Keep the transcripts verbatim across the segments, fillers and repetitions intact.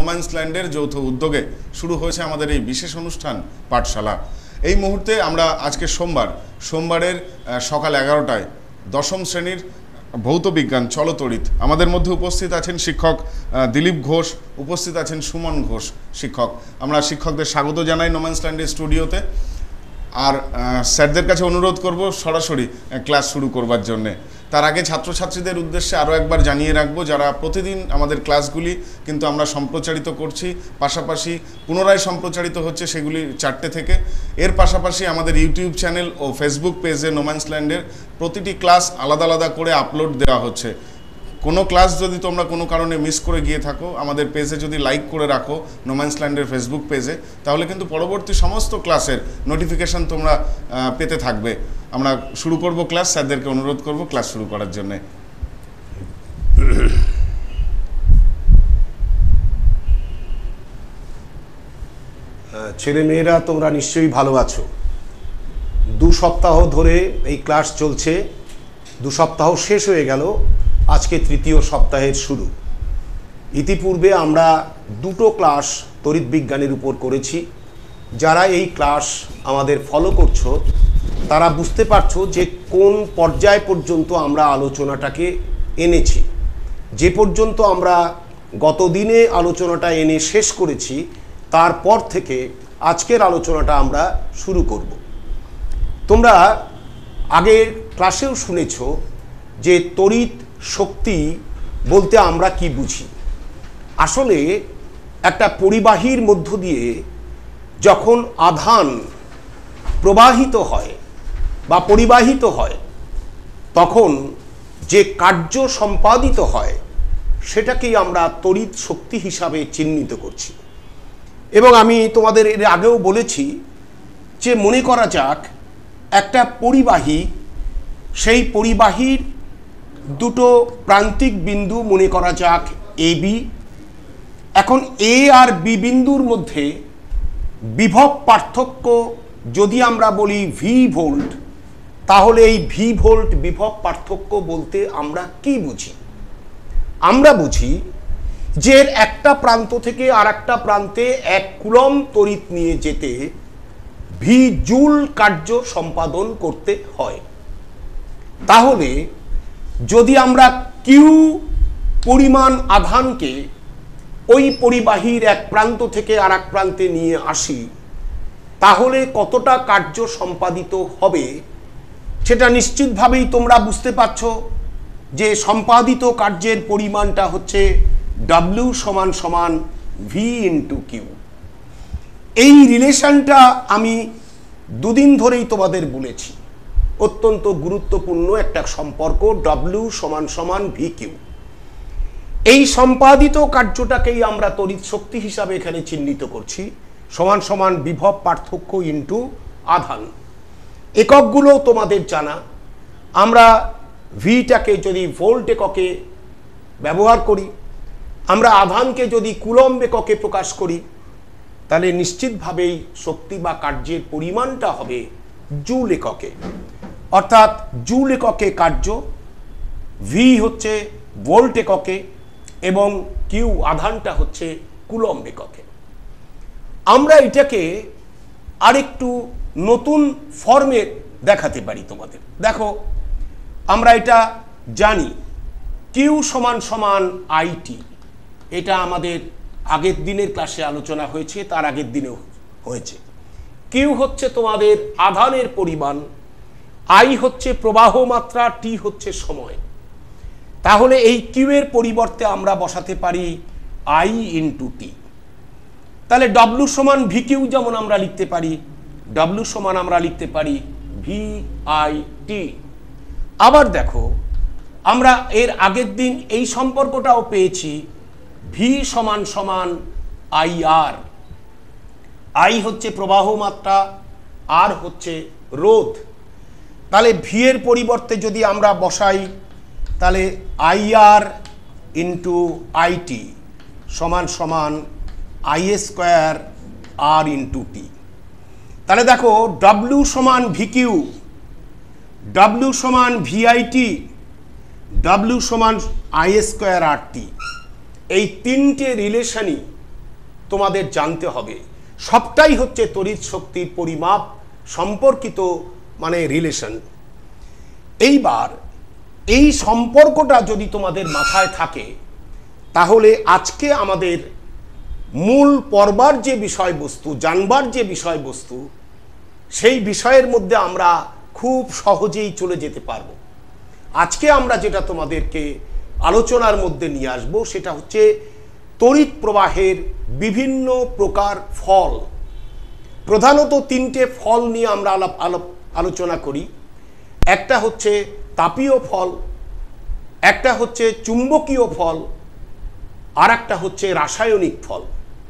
No man's ল্যান্ডের যৌথ উদ্যোগে শুরু হয়েছে আমাদের এই বিশেষ অনুষ্ঠান পাঠশালা। এই মুহূর্তে আমরা আজকে সোমবার সোমবারের সকাল এগারোটায় দশম শ্রেণীর ভৌত বিজ্ঞান চলতড়িৎ আমাদের মধ্যে উপস্থিত আছেন শিক্ষক দিলীপ ঘোষ, উপস্থিত আছেন সুমন ঘোষ শিক্ষক। আমরা শিক্ষকদের স্বাগত জানাই নোম্যান্স ল্যান্ডের স্টুডিওতে। আর স্যারদের কাছে অনুরোধ করব সরাসরি ক্লাস শুরু করবার জন্যে। তার আগে ছাত্রছাত্রীদের উদ্দেশ্যে আরও একবার জানিয়ে রাখবো, যারা প্রতিদিন আমাদের ক্লাসগুলি কিন্তু আমরা সম্প্রচারিত করছি, পাশাপাশি পুনরায় সম্প্রচারিত হচ্ছে সেগুলি চারটে থেকে। এর পাশাপাশি আমাদের ইউটিউব চ্যানেল ও ফেসবুক পেজে নোম্যান্স ল্যান্ডের প্রতিটি ক্লাস আলাদা আলাদা করে আপলোড দেওয়া হচ্ছে। কোনো ক্লাস যদি তোমরা কোনো কারণে মিস করে গিয়ে থাকো, আমাদের পেজে যদি লাইক করে রাখো নোম্যান্স ল্যান্ডের ফেসবুক পেজে, তাহলে কিন্তু পরবর্তী সমস্ত ক্লাসের নোটিফিকেশান তোমরা পেতে থাকবে। আমরা শুরু করব ক্লাস। স্যারদেরকে অনুরোধ করব ক্লাস শুরু করার জন্যে। ছেলে মেয়েরা তোমরা নিশ্চয়ই ভালো আছো। দু সপ্তাহ ধরে এই ক্লাস চলছে, দু সপ্তাহ শেষ হয়ে গেল, আজকে তৃতীয় সপ্তাহের শুরু। ইতিপূর্বে আমরা দুটো ক্লাস তড়িৎ বিজ্ঞানের উপর করেছি। যারা এই ক্লাস আমাদের ফলো করছো তারা বুঝতে পারছো যে কোন পর্যায় পর্যন্ত আমরা আলোচনাটাকে এনেছি। যে পর্যন্ত আমরা গত দিনে আলোচনাটা এনে শেষ করেছি, তারপর থেকে আজকের আলোচনাটা আমরা শুরু করব। তোমরা আগের ক্লাসেও শুনেছো যে তড়িৎ শক্তি বলতে আমরা কি বুঝি। আসলে একটা পরিবাহীর মধ্য দিয়ে যখন আধান প্রবাহিত হয় বা পরিবাহিত হয়, তখন যে কার্য সম্পাদিত হয় সেটাকেই আমরা তড়িৎ শক্তি হিসাবে চিহ্নিত করছি। এবং আমি তোমাদের এর আগেও বলেছি যে মনে করা যাক একটা পরিবাহী, সেই পরিবাহীর দুটো প্রান্তিক বিন্দু মনে করা যাক এ বি। এখন এ আর বি বিন্দুর মধ্যে বিভব পার্থক্য যদি আমরা বলি ভি ভোল্ট, তাহলে এই ভি ভোল্ট বিভব পার্থক্য বলতে আমরা কি বুঝি? আমরা বুঝি যে এর একটা প্রান্ত থেকে আর একটা প্রান্তে এক কুলম তড়িৎ নিয়ে যেতে ভি জুল কার্য সম্পাদন করতে হয়। তাহলে যদি আমরা কিউ পরিমাণ আধানকে ওই পরিবাহীর এক প্রান্ত থেকে আর এক প্রান্তে নিয়ে আসি, তাহলে কতটা কার্য সম্পাদিত হবে সেটা নিশ্চিতভাবেই তোমরা বুঝতে পারছ যে সম্পাদিত কার্যের পরিমাণটা হচ্ছে ডাব্লিউ সমান সমান ভি ইন্টু কিউ। এই রিলেশনটা আমি দুদিন ধরেই তোমাদের বলেছি, অত্যন্ত গুরুত্বপূর্ণ একটা সম্পর্ক, ডাব্লিউ সমান সমান ভি কিউ। এই সম্পাদিত কার্যটাকেই আমরা তড়িৎ শক্তি হিসাবে এখানে চিহ্নিত করছি, সমান সমান বিভব পার্থক্য ইন্টু আধান। এককগুলো তোমাদের জানা। আমরা ভিটাকে যদি ভোল্ট এককে ব্যবহার করি, আমরা আধানকে যদি কুলম্ব এককে প্রকাশ করি, তাহলে নিশ্চিতভাবেই শক্তি বা কার্যের পরিমাণটা হবে জুল এককে। অর্থাৎ জুল এককে কার্য, ভি হচ্ছে ভোল্ট এককে এবং কিউ আধানটা হচ্ছে কুলম্ব এককে। আমরা এটাকে আরেকটু নতুন ফর্মে দেখাতে পারি তোমাদের। দেখো, আমরা এটা জানি কিউ সমান সমান আইটি। এটা আমাদের আগের দিনের ক্লাসে আলোচনা হয়েছে, তার আগের দিনেও হয়েছে। কিউ হচ্ছে তোমাদের আধানের পরিমাণ, আই হচ্ছে প্রবাহ মাত্রা, টি হচ্ছে সময়। তাহলে এই কিউ এর পরিবর্তে আমরা বসাতে পারি আই ইন্টু টি। তাহলে ডব্লু সমান ভি কিউ যেমন আমরা লিখতে পারি, ডব্লু সমান আমরা লিখতে পারি ভি আই টি। আবার দেখো, আমরা এর আগের দিন এই সম্পর্কটাও পেয়েছি, ভি সমান সমান আই আর। আই হচ্ছে প্রবাহ মাত্রা, আর হচ্ছে রোধ। তাহলে ভি এর পরিবর্তে যদি আমরা বসাই, তাহলে আই আর ইন্টু আইটি সমান সমান I square R into T. তাহলে দেখো, ডব্লিউ সমান ভি কিউ, ডব্লিউ সমান ভিআইটি, ডব্লিউ সমান আই স্কোয়ার আর টি। এই তিনটে রিলেশনই তোমাদের জানতে হবে। সবটাই হচ্ছে তড়িৎ শক্তির পরিমাপ সম্পর্কিত মানে রিলেশন। এইবার এই সম্পর্কটা যদি তোমাদের মাথায় থাকে তাহলে আজকে আমাদের মূল পর্বার যে বিষয়বস্তু, জানবার যে বিষয়বস্তু, সেই বিষয়ের মধ্যে আমরা খুব সহজেই চলে যেতে পারবো। আজকে আমরা যেটা তোমাদেরকে আলোচনার মধ্যে নিয়ে আসবো সেটা হচ্ছে তড়িৎ প্রবাহের বিভিন্ন প্রকার ফল। প্রধানত তিনটে ফল নিয়ে আমরা আলাপ আলাপ আলোচনা করি। একটা হচ্ছে তাপীয় ফল, একটা হচ্ছে চুম্বকীয় ফল, আর একটা হচ্ছে রাসায়নিক ফল।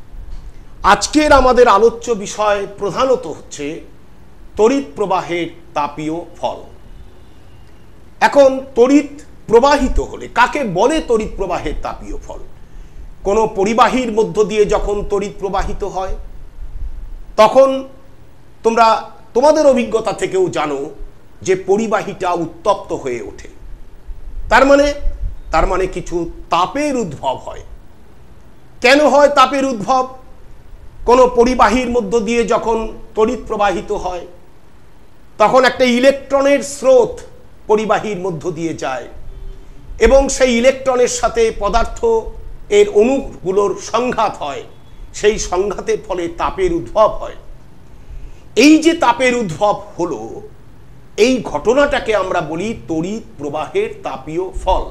আজকের আমাদের আলোচ্য বিষয় প্রধানত হচ্ছে তড়িৎ প্রবাহের তাপীয় ফল। এখন তড়িৎ প্রবাহিত হলে কাকে বলে তড়িৎ প্রবাহের তাপীয় ফল? কোনো পরিবাহীর মধ্য দিয়ে যখন তড়িৎ প্রবাহিত হয় তখন তোমরা তোমাদের অভিজ্ঞতা থেকেও জানো যে পরিবাহীটা উত্তপ্ত হয়ে ওঠে। তার মানে তার মানে কিছু তাপের উদ্ভব হয়। কেন হয় তাপের উদ্ভব? কোনো পরিবাহীর মধ্য দিয়ে যখন তড়িৎ প্রবাহিত হয় তখন একটা ইলেকট্রনের স্রোত পরিবাহীর মধ্য দিয়ে যায় এবং সেই ইলেকট্রনের সাথে পদার্থ এর অণুগুলোর সংঘাত হয়। সেই সংঘাতের ফলে তাপের উদ্ভব হয়। এই যে তাপের উদ্ভব হলো, এই ঘটনাটাকে আমরা বলি তড়িৎ প্রবাহের তাপীয় ফল।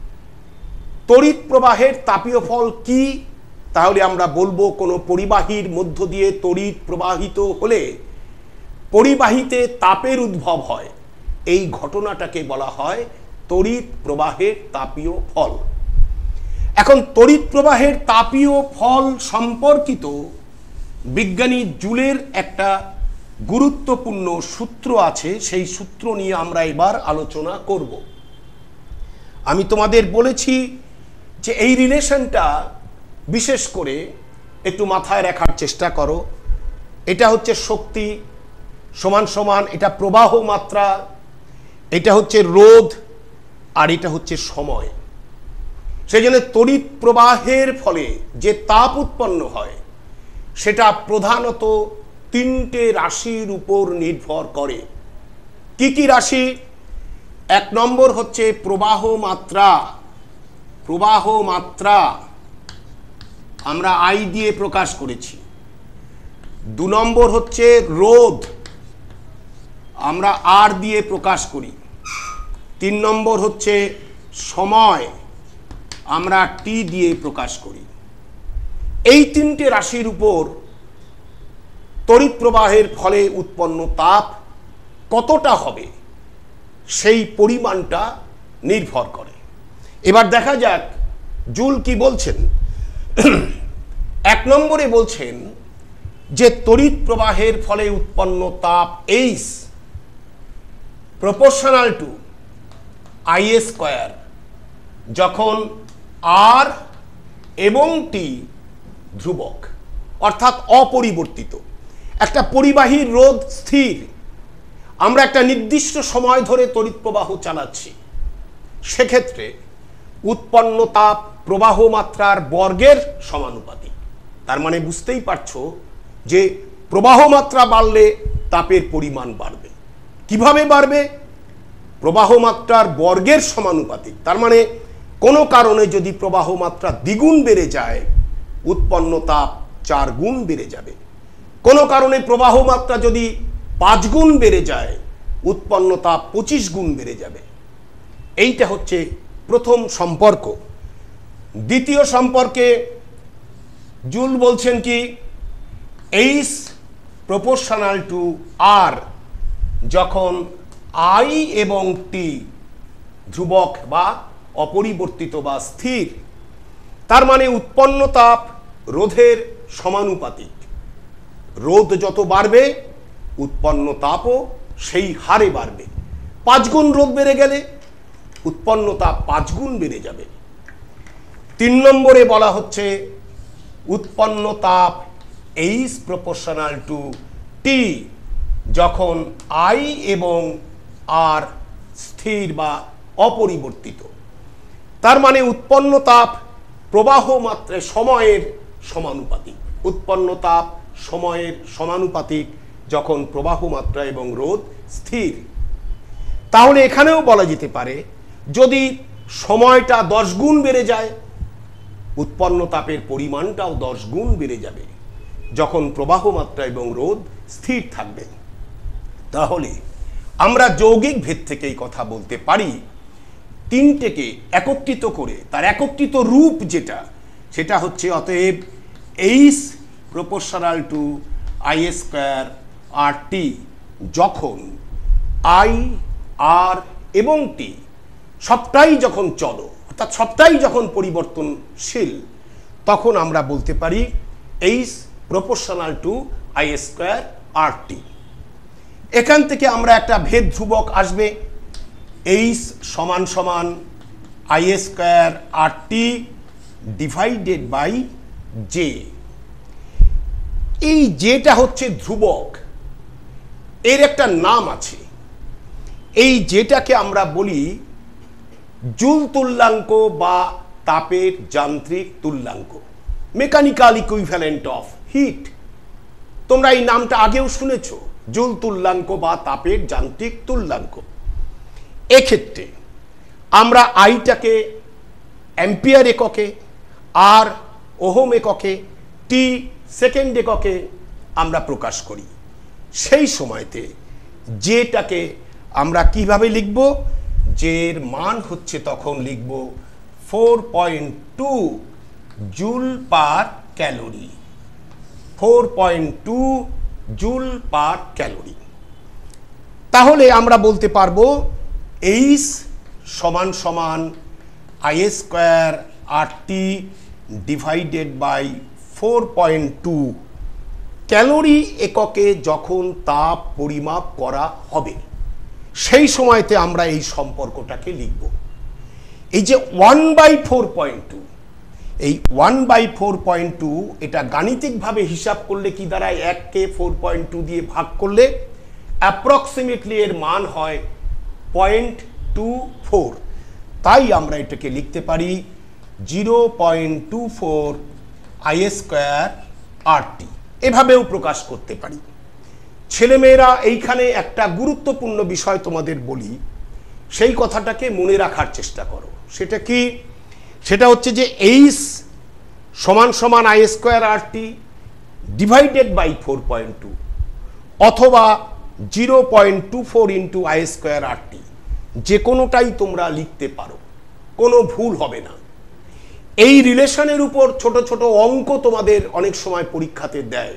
তড়িৎ প্রবাহের তাপীয় ফল কি? তাহলে আমরা বলবো কোনো পরিবাহীর মধ্য দিয়ে তড়িৎ প্রবাহিত হলে পরিবাহীতে তাপের উদ্ভব হয়। এই ঘটনাটাকে বলা হয় তড়িৎ প্রবাহের তাপীয় ফল। এখন তড়িৎ প্রবাহের তাপীয় ফল সম্পর্কিত বিজ্ঞানী জুলের একটা গুরুত্বপূর্ণ সূত্র আছে। সেই সূত্র নিয়ে আমরা এবার আলোচনা করব। আমি তোমাদের বলেছি যে এই রিলেশনটা বিশেষ করে একটু মাথায় রাখার চেষ্টা করো। এটা হচ্ছে শক্তি সমান সমান এটা প্রবাহ মাত্রা, এটা হচ্ছে রোধ, আর এটা হচ্ছে সময়। সেই জন্য তড়িৎ প্রবাহের ফলে যে তাপ উৎপন্ন হয় সেটা প্রধানত তিনটে রাশির উপর নির্ভর করে। কি কি রাশি? এক নম্বর হচ্ছে প্রবাহ মাত্রা। প্রবাহ মাত্রা আমরা আই দিয়ে প্রকাশ করেছি। দু নম্বর হচ্ছে রোধ, আমরা আর দিয়ে প্রকাশ করি। তিন নম্বর হচ্ছে সময়, আমরা টি দিয়ে প্রকাশ করি। এই তিনটে রাশির উপর তড়িৎ প্রবাহের ফলে উৎপন্ন তাপ কতটা হবে সেই পরিমাণটা নির্ভর করে। এবার দেখা যাক জুল কি বলছেন। এক নম্বরে বলছেন যে তড়িৎ প্রবাহের ফলে উৎপন্ন তাপ এইচ প্রপোর্শনাল টু আই এ স্কোয়ার যখন আর এবং টি ধ্রুবক অর্থাৎ অপরিবর্তিত। একটা পরিবাহীর রোধ স্থির, আমরা একটা নির্দিষ্ট সময় ধরে তড়িৎ প্রবাহ চালাচ্ছি, সেক্ষেত্রে উৎপন্ন তাপ প্রবাহ মাত্রার বর্গের সমানুপাতিক। তার মানে বুঝতেই পারছো যে প্রবাহ মাত্রা বাড়লে তাপের পরিমাণ বাড়বে। কিভাবে বাড়বে? প্রবাহ মাত্রার বর্গের সমানুপাতিক। তার মানে কোনো কারণে যদি প্রবাহ মাত্রা দ্বিগুণ বেড়ে যায় উৎপন্ন তাপ চার গুণ বেড়ে যাবে। কোনো কারণে প্রবাহ মাত্রা যদি পাঁচ গুণ বেড়ে যায় উৎপন্ন তাপ পঁচিশ গুণ বেড়ে যাবে। এইটা হচ্ছে প্রথম সম্পর্ক। দ্বিতীয় সম্পর্কে জুল বলছেন কি, এইচ প্রপোর্শনাল টু আর যখন আই এবং টি ধ্রুবক বা অপরিবর্তিত বা স্থির, তার মানে উৎপন্ন তাপ রোধের সমানুপাতিক। রোধ যত বাড়বে উৎপন্ন তাপও সেই হারে বাড়বে। পাঁচ গুণ রোধ বেড়ে গেলে উৎপন্ন তাপ পাঁচ গুণ বেড়ে যাবে। তিন নম্বরে বলা হচ্ছে উৎপন্ন তাপ এইচ প্রপোর্শনাল টু টি যখন আই এবং আর স্থির বা অপরিবর্তিত। তার মানে উৎপন্ন তাপ প্রবাহ মাত্রায় সময়ের সমানুপাতিক। উৎপন্ন তাপ সময়ের সমানুপাতিক যখন প্রবাহ মাত্রা এবং রোধ স্থির। তাহলে এখানেও বলা যেতে পারে যদি সময়টা দশ গুণ বেড়ে যায়, উৎপন্ন তাপের পরিমাণটাও দশ গুণ বেড়ে যাবে যখন প্রবাহ মাত্রা এবং রোধ স্থির থাকবে। তাহলে আমরা যৌগিক ভেদ থেকে এই কথা বলতে পারি, তিনটেকে একত্রিত করে তার একত্রিত রূপ যেটা, সেটা হচ্ছে অতএব H proportional to I square R T, যখন আই আর এবং টি সবটাই যখন চলো অর্থাৎ সবটাই যখন পরিবর্তনশীল, তখন আমরা বলতে পারি H proportional to I square R T. এখান থেকে আমরা একটা ভেদ ধ্রুবক আসবে, এইচ সমান সমান I square R T divided by J. এই যেটা হচ্ছে ধ্রুবক, এর একটা নাম আছে। এই যেটাকে আমরা বলি জুল তুল্যাঙ্ক বা তাপের যান্ত্রিক তুল্যাঙ্ক, মেকানিক্যাল ইকুইভ্যালেন্ট অফ হিট। তোমরা এই নামটা আগেও শুনেছ, জুল তুল্যাঙ্ক বা তাপের যান্ত্রিক তুল্যাঙ্ক। এক্ষেত্রে আমরা আইটাকে অ্যাম্পিয়ার এককে, আর ওহম এককে, টি সেকেন্ড এককে আমরা প্রকাশ করি। সেই সময়তে যেটাকে আমরা কিভাবে লিখব, যের মান হচ্ছে তখন লিখব four point two joule per calorie, four point two joule per calorie. তাহলে আমরা বলতে পারবো এইচ সমান সমান I square R T divided by four point two calorie এককে যখন তাপ পরিমাপ করা হবে, সেই সময়তে আমরা এই সম্পর্কটাকে লিখব। এই যে one by four point two, এই one by four point two এটা গাণিতিকভাবে হিসাব করলে কি দাঁড়ায়, এককে ফোর পয়েন্ট টু দিয়ে ভাগ করলে অ্যাপ্রক্সিমেটলি এর মান হয় পয়েন্ট টু ফোর। তাই আমরা এটাকে লিখতে পারি zero point two four I square R T, এভাবেও প্রকাশ করতে পারি। ছেলেমেয়েরা এইখানে একটা গুরুত্বপূর্ণ বিষয় তোমাদের বলি, সেই কথাটাকে মনে রাখার চেষ্টা করো। সেটা কি? সেটা হচ্ছে যে এইচ সমান সমান I square R T divided by four point two অথবা zero point two four into I square R T, যে কোনোটাই তোমরা লিখতে পারো, কোনো ভুল হবে না। এই রিলেশনের উপর ছোট ছোট অঙ্ক তোমাদের অনেক সময় পরীক্ষাতে দেয়।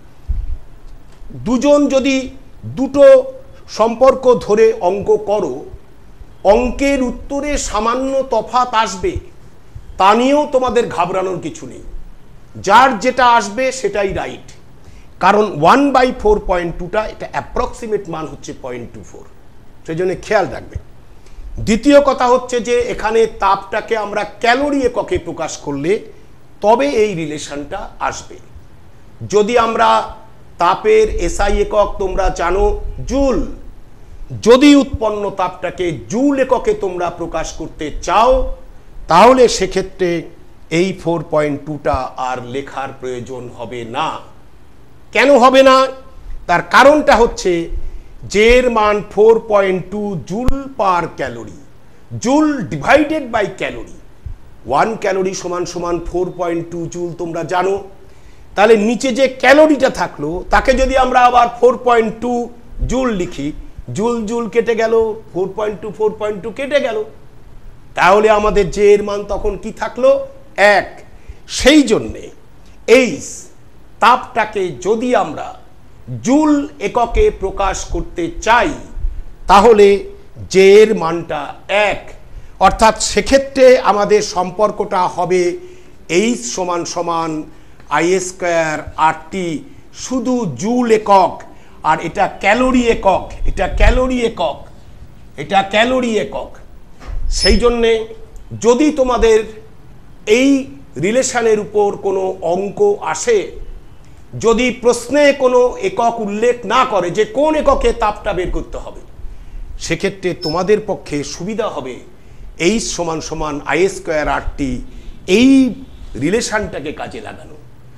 দুজন যদি দুটো সম্পর্ক ধরে অঙ্ক করো, অঙ্কের উত্তরে সামান্য তফাৎ আসবে, তা নিয়েও তোমাদের ঘাবড়ানোর কিছু নেই। যার যেটা আসবে সেটাই রাইট, কারণ ওয়ান বাই ফোর পয়েন্ট টুটা এটা অ্যাপ্রক্সিমেট মান হচ্ছে পয়েন্ট টু ফোর, সেই জন্য খেয়াল রাখবে। দ্বিতীয় কথা হচ্ছে যে এখানে তাপটাকে আমরা ক্যালোরি এককে প্রকাশ করলে তবে এই রিলেশনটা আসবে। যদি আমরা তাপের এসআই একক তোমরা জানো জুল, যদি উৎপন্ন তাপটাকে জুল এককে তোমরা প্রকাশ করতে চাও, তাহলে সেক্ষেত্রে এই ফোর পয়েন্ট টুটা আর লেখার প্রয়োজন হবে না। কেন হবে না? তার কারণটা হচ্ছে যের মান four point two joule per calorie, joule divided by calorie, one calorie সমান সমান ফোর পয়েন্ট টু জুল তোমরা জানো। তাহলে নিচে যে ক্যালোরিটা থাকলো তাকে যদি আমরা আবার ফোর পয়েন্ট টু জুল লিখি, জুল জুল কেটে গেল, four point two four point two কেটে গেল, তাহলে আমাদের যে এর মান তখন কি থাকলো? এক। সেই জন্যে এই তাপটাকে যদি আমরা জুল এককে প্রকাশ করতে চাই, তাহলে যে এর মানটা এক, অর্থাৎ সেক্ষেত্রে আমাদের সম্পর্কটা হবে এইচ সমান সমান আই স্কোয়ার আর টি, শুধু জুল একক, আর এটা ক্যালোরি একক, এটা ক্যালোরি একক, এটা ক্যালোরি একক। সেই জন্যে যদি তোমাদের এই রিলেশনের উপর কোনো অঙ্ক আসে, যদি প্রশ্নে কোনো একক উল্লেখ না করে যে কোন এককে তাপটা বের করতে হবে, সেক্ষেত্রে তোমাদের পক্ষে সুবিধা হবে এইচ সমান সমান আই স্কোয়ার আর টি এই রিলেশনটাকে কাজে লাগানো।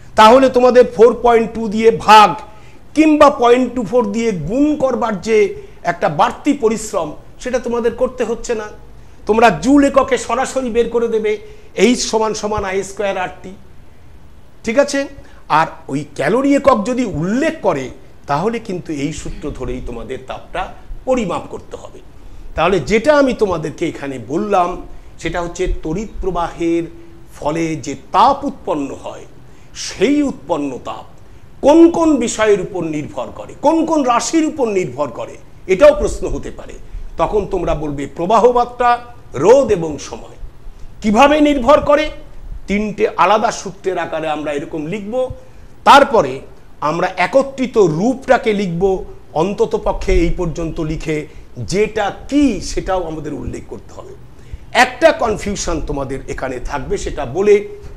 তাহলে তোমাদের ফোর পয়েন্ট টু দিয়ে ভাগ কিংবা পয়েন্ট টু ফোর দিয়ে গুণ করবার যে একটা বাড়তি পরিশ্রম সেটা তোমাদের করতে হচ্ছে না। তোমরা জুল এককে সরাসরি বের করে দেবে এইচ সমান সমান আই স্কোয়ার আর টি, ঠিক আছে। আর ওই ক্যালোরি একক যদি উল্লেখ করে তাহলে কিন্তু এই সূত্র ধরেই তোমাদের তাপটা পরিমাপ করতে হবে। তাহলে যেটা আমি তোমাদেরকে এখানে বললাম সেটা হচ্ছে তড়িৎ প্রবাহের ফলে যে তাপ উৎপন্ন হয় সেই উৎপন্ন তাপ কোন কোন বিষয়ের উপর নির্ভর করে, কোন কোন রাশির উপর নির্ভর করে, এটাও প্রশ্ন হতে পারে। তখন তোমরা বলবে প্রবাহ মাত্রা, রোধ এবং সময়। কিভাবে নির্ভর করে? তিনটে আলাদা সূত্রের আকারে আমরা এরকম লিখব, তারপরে আমরা একত্রিত রূপটাকে লিখব অন্তত পক্ষে এই পর্যন্ত লিখে, যেটা কি সেটাও আমাদের উল্লেখ করতে হবে। একটা কনফিউশন তোমাদের এখানে থাকবে, সেটা বলে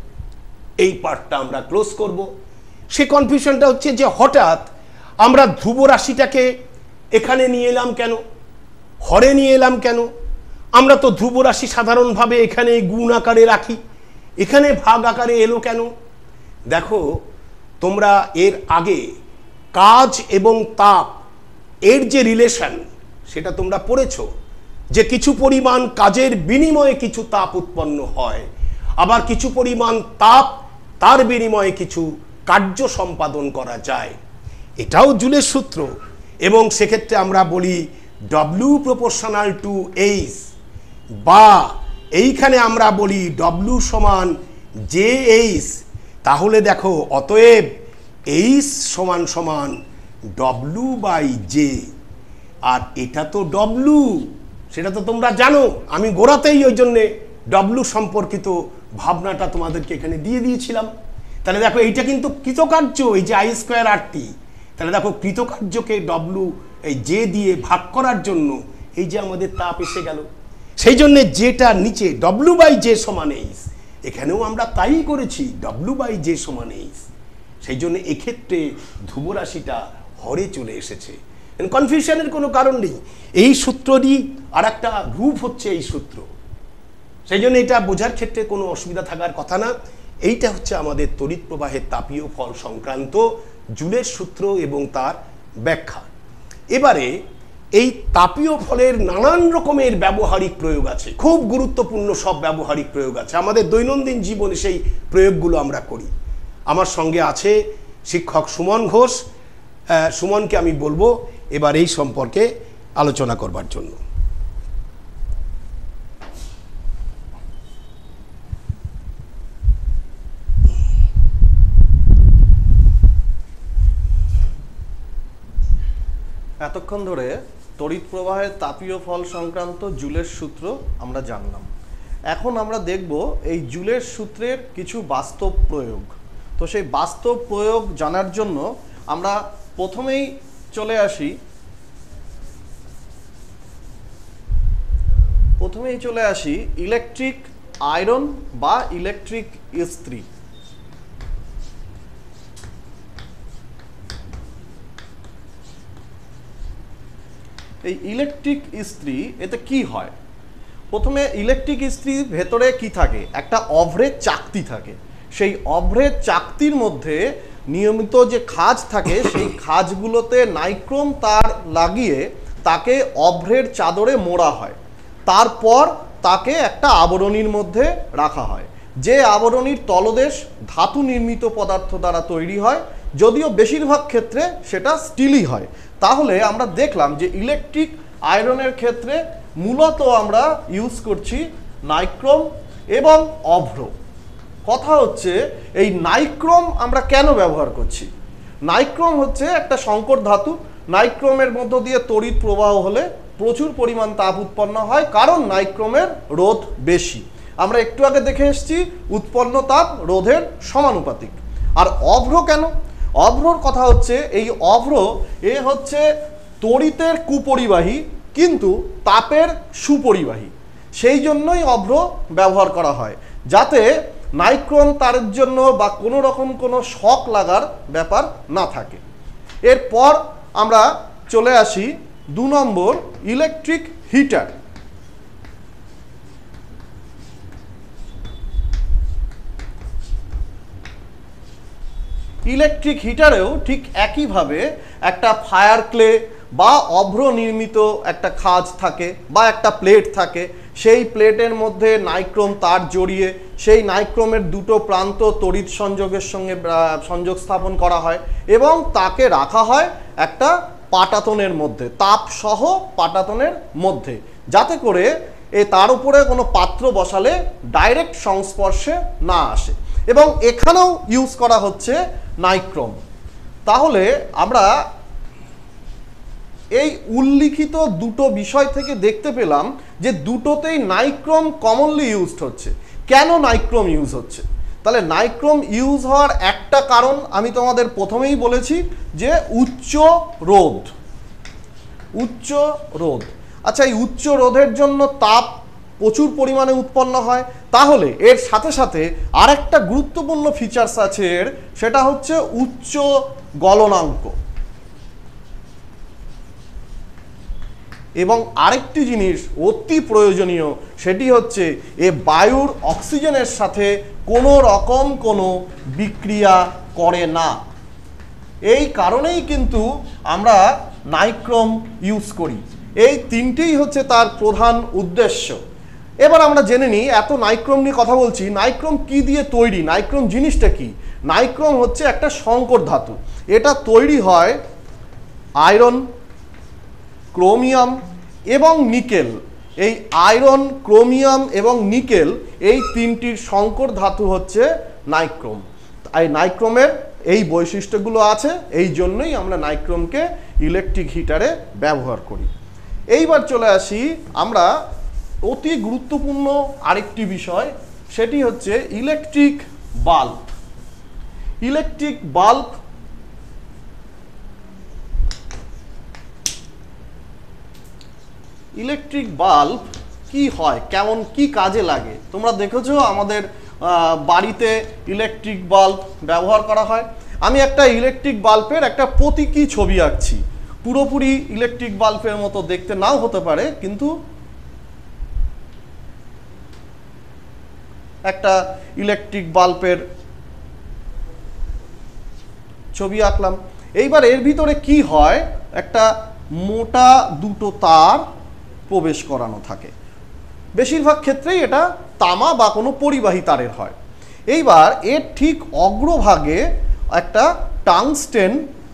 এই পার্টটা আমরা ক্লোজ করব। সে কনফিউশনটা হচ্ছে যে হঠাৎ আমরা ধ্রুব রাশিটাকে এখানে নিয়ে এলাম কেন, হরে নিয়ে এলাম কেন? আমরা তো ধ্রুব রাশি সাধারণভাবে এখানে গুণ আকারে রাখি, এখানে ভাগ আকারে এলো কেন? দেখো, তোমরা এর আগে কাজ এবং তাপ এর যে রিলেশন সেটা তোমরা পড়েছো, যে কিছু পরিমাণ কাজের বিনিময়ে কিছু তাপ উৎপন্ন হয়, আবার কিছু পরিমাণ তাপ তার বিনিময়ে কিছু কার্য সম্পাদন করা যায়। এটাও জুলের সূত্র। এবং সেক্ষেত্রে আমরা বলি ডব্লিউ প্রপোর্শনাল টু এইচ, বা এইখানে আমরা বলি ডব্লিউ সমান জে এইচ। তাহলে দেখো, অতএব এইচ সমান সমান ডব্লিউ বাই জে। আর এটা তো ডব্লিউ, সেটা তো তোমরা জানো। আমি গোড়াতেই ওই জন্যে ডব্লিউ সম্পর্কিত ভাবনাটা তোমাদেরকে এখানে দিয়ে দিয়েছিলাম। তাহলে দেখো, এইটা কিন্তু কৃতকার্য, এই যে আই স্কোয়ার আর টি। তাহলে দেখো, কৃতকার্যকে ডব্লিউ এই জে দিয়ে ভাগ করার জন্য এই যে আমাদের তাপ এসে গেল। সেই জন্যে যেটা নিচে ডব্লিউ বাই জে সমান এইচ, এখানেও আমরা তাই করেছি, ডব্লিউ বাই জে সমান এইচ। সেই জন্য এক্ষেত্রে ধ্রুব রাশিটা হরে চলে এসেছে। কনফিউশনের কোনো কারণ নেই। এই সূত্রটি আর একটা রূপ হচ্ছে এই সূত্র। সেই জন্য এটা বোঝার ক্ষেত্রে কোনো অসুবিধা থাকার কথা না। এইটা হচ্ছে আমাদের তড়িৎ প্রবাহের তাপীয় ফল সংক্রান্ত জুলের সূত্র এবং তার ব্যাখ্যা। এবারে এই তাপীয় ফলের নানান রকমের ব্যবহারিক প্রয়োগ আছে, খুব গুরুত্বপূর্ণ সব ব্যবহারিক প্রয়োগ আছে। আমাদের দৈনন্দিন জীবনে সেই প্রয়োগগুলো আমরা করি। আমার সঙ্গে আছে শিক্ষক সুমন ঘোষ। সুমনকে আমি বলবো এবার এই সম্পর্কে আলোচনা করবার জন্য। এতক্ষণ ধরে তড়িৎ প্রবাহের তাপীয় ফল সংক্রান্ত জুলের সূত্র আমরা জানলাম। এখন আমরা দেখব এই জুলের সূত্রের কিছু বাস্তব প্রয়োগ। তো সেই বাস্তব প্রয়োগ জানার জন্য আমরা প্রথমেই চলে আসি প্রথমেই চলে আসি ইলেকট্রিক আয়রন বা ইলেকট্রিক ইস্ত্রি। এই ইলেকট্রিক ইস্ত্রি এতে কি হয়? প্রথমে ইলেকট্রিক ইস্ত্রির ভেতরে কি থাকে? একটা অভ্রের চাকতি থাকে। সেই অভ্রের চাকতির মধ্যে নিয়মিত যে খাঁজ থাকে সেই খাঁজগুলোতে নাইক্রোম তার লাগিয়ে তাকে অভ্রের চাদরে মোড়া হয়। তারপর তাকে একটা আবরণীর মধ্যে রাখা হয়, যে আবরণীর তলদেশ ধাতু নির্মিত পদার্থ দ্বারা তৈরি হয়, যদিও বেশিরভাগ ক্ষেত্রে সেটা স্টিলই হয়। তাহলে আমরা দেখলাম যে ইলেকট্রিক আয়রনের ক্ষেত্রে মূলত আমরা ইউজ করছি নাইক্রোম এবং অভ্র। কথা হচ্ছে এই নাইক্রোম আমরা কেন ব্যবহার করছি? নাইক্রোম হচ্ছে একটা সংকর ধাতু। নাইক্রোমের মধ্য দিয়ে তড়িৎ প্রবাহ হলে প্রচুর পরিমাণ তাপ উৎপন্ন হয়, কারণ নাইক্রোমের রোধ বেশি। আমরা একটু আগে দেখে এসেছি উৎপন্ন তাপ রোধের সমানুপাতিক। আর অভ্র কেন? অভ্রর কথা হচ্ছে এই অভ্র এ হচ্ছে তড়িতের কুপরিবাহী কিন্তু তাপের সুপরিবাহী। সেই জন্যই অভ্র ব্যবহার করা হয়, যাতে নাইক্রোম তারের জন্য বা কোনো রকম কোনো শক লাগার ব্যাপার না থাকে। এরপর আমরা চলে আসি দু নম্বর ইলেকট্রিক হিটার। ইলেকট্রিক হিটারেও ঠিক একইভাবে একটা ফায়ার ক্লে বা অভ্র নির্মিত একটা খাঁজ থাকে বা একটা প্লেট থাকে, সেই প্লেটের মধ্যে নাইক্রোম তার জড়িয়ে সেই নাইক্রোমের দুটো প্রান্ত তড়িৎ সংযোগের সঙ্গে সংযোগ স্থাপন করা হয় এবং তাকে রাখা হয় একটা পাটাতনের মধ্যে, তাপসহ পাটাতনের মধ্যে, যাতে করে এ তার উপরে কোনো পাত্র বসালে ডাইরেক্ট সংস্পর্শে না আসে। এবং এখানেও ইউজ করা হচ্ছে নাইক্রোম। তাহলে আমরা এই উল্লিখিত দুটো বিষয় থেকে দেখতে পেলাম যে দুটোতেই নাইক্রোম কমনলি ইউজড হচ্ছে। কেন নাইক্রোম ইউজ হচ্ছে? তাহলে নাইক্রোম ইউজ হওয়ার একটা কারণ আমি তোমাদের প্রথমেই বলেছি যে উচ্চ রোধ। উচ্চ রোধ আচ্ছা, এই উচ্চ রোধের জন্য তাপ প্রচুর পরিমাণে উৎপন্ন হয়। তাহলে এর সাথে সাথে আরেকটা গুরুত্বপূর্ণ ফিচার্স আছে এর, সেটা হচ্ছে উচ্চ গলনাঙ্ক। এবং আরেকটি জিনিস অতি প্রয়োজনীয়, সেটি হচ্ছে এ বায়ুর অক্সিজেনের সাথে কোনো রকম কোনো বিক্রিয়া করে না। এই কারণেই কিন্তু আমরা নাইক্রোম ইউজ করি। এই তিনটেই হচ্ছে তার প্রধান উদ্দেশ্য। এবার আমরা জেনে নিই, এত নাইক্রোম নিয়ে কথা বলছি, নাইক্রোম কি দিয়ে তৈরি, নাইক্রোম জিনিসটা কি? নাইক্রোম হচ্ছে একটা সংকর ধাতু। এটা তৈরি হয় আয়রন, ক্রোমিয়াম এবং নিকেল। এই আয়রন, ক্রোমিয়াম এবং নিকেল এই তিনটির সংকর ধাতু হচ্ছে নাইক্রোম। এই নাইক্রোমের এই বৈশিষ্ট্যগুলো আছে, এই জন্যই আমরা নাইক্রোমকে ইলেকট্রিক হিটারে ব্যবহার করি। এইবার চলে আসি আমরা অতি গুরুত্বপূর্ণ আরেকটি বিষয়, সেটি হচ্ছে electric bulb. Electric bulb electric bulb কি হয়, কেমন কি কাজে লাগে? তোমরা দেখেছো আমাদের বাড়িতে ইলেকট্রিক বাল্ব ব্যবহার করা হয়। আমি একটা ইলেকট্রিক বাল্বের একটা প্রতীকী ছবি আঁকছি। পুরোপুরি ইলেকট্রিক বাল্বের মতো দেখতে নাও হতে পারে, কিন্তু একটা ইলেকট্রিক বাল্বের ছবি আঁকলাম। এইবার এর ভিতরে কি হয়, একটা মোটা দুটো তার প্রবেশ করানো থাকে। বেশিরভাগ ক্ষেত্রেই এটা তামা বা কোনো পরিবাহী তারের হয়। এইবার এর ঠিক অগ্রভাগে একটা টাংস্টেন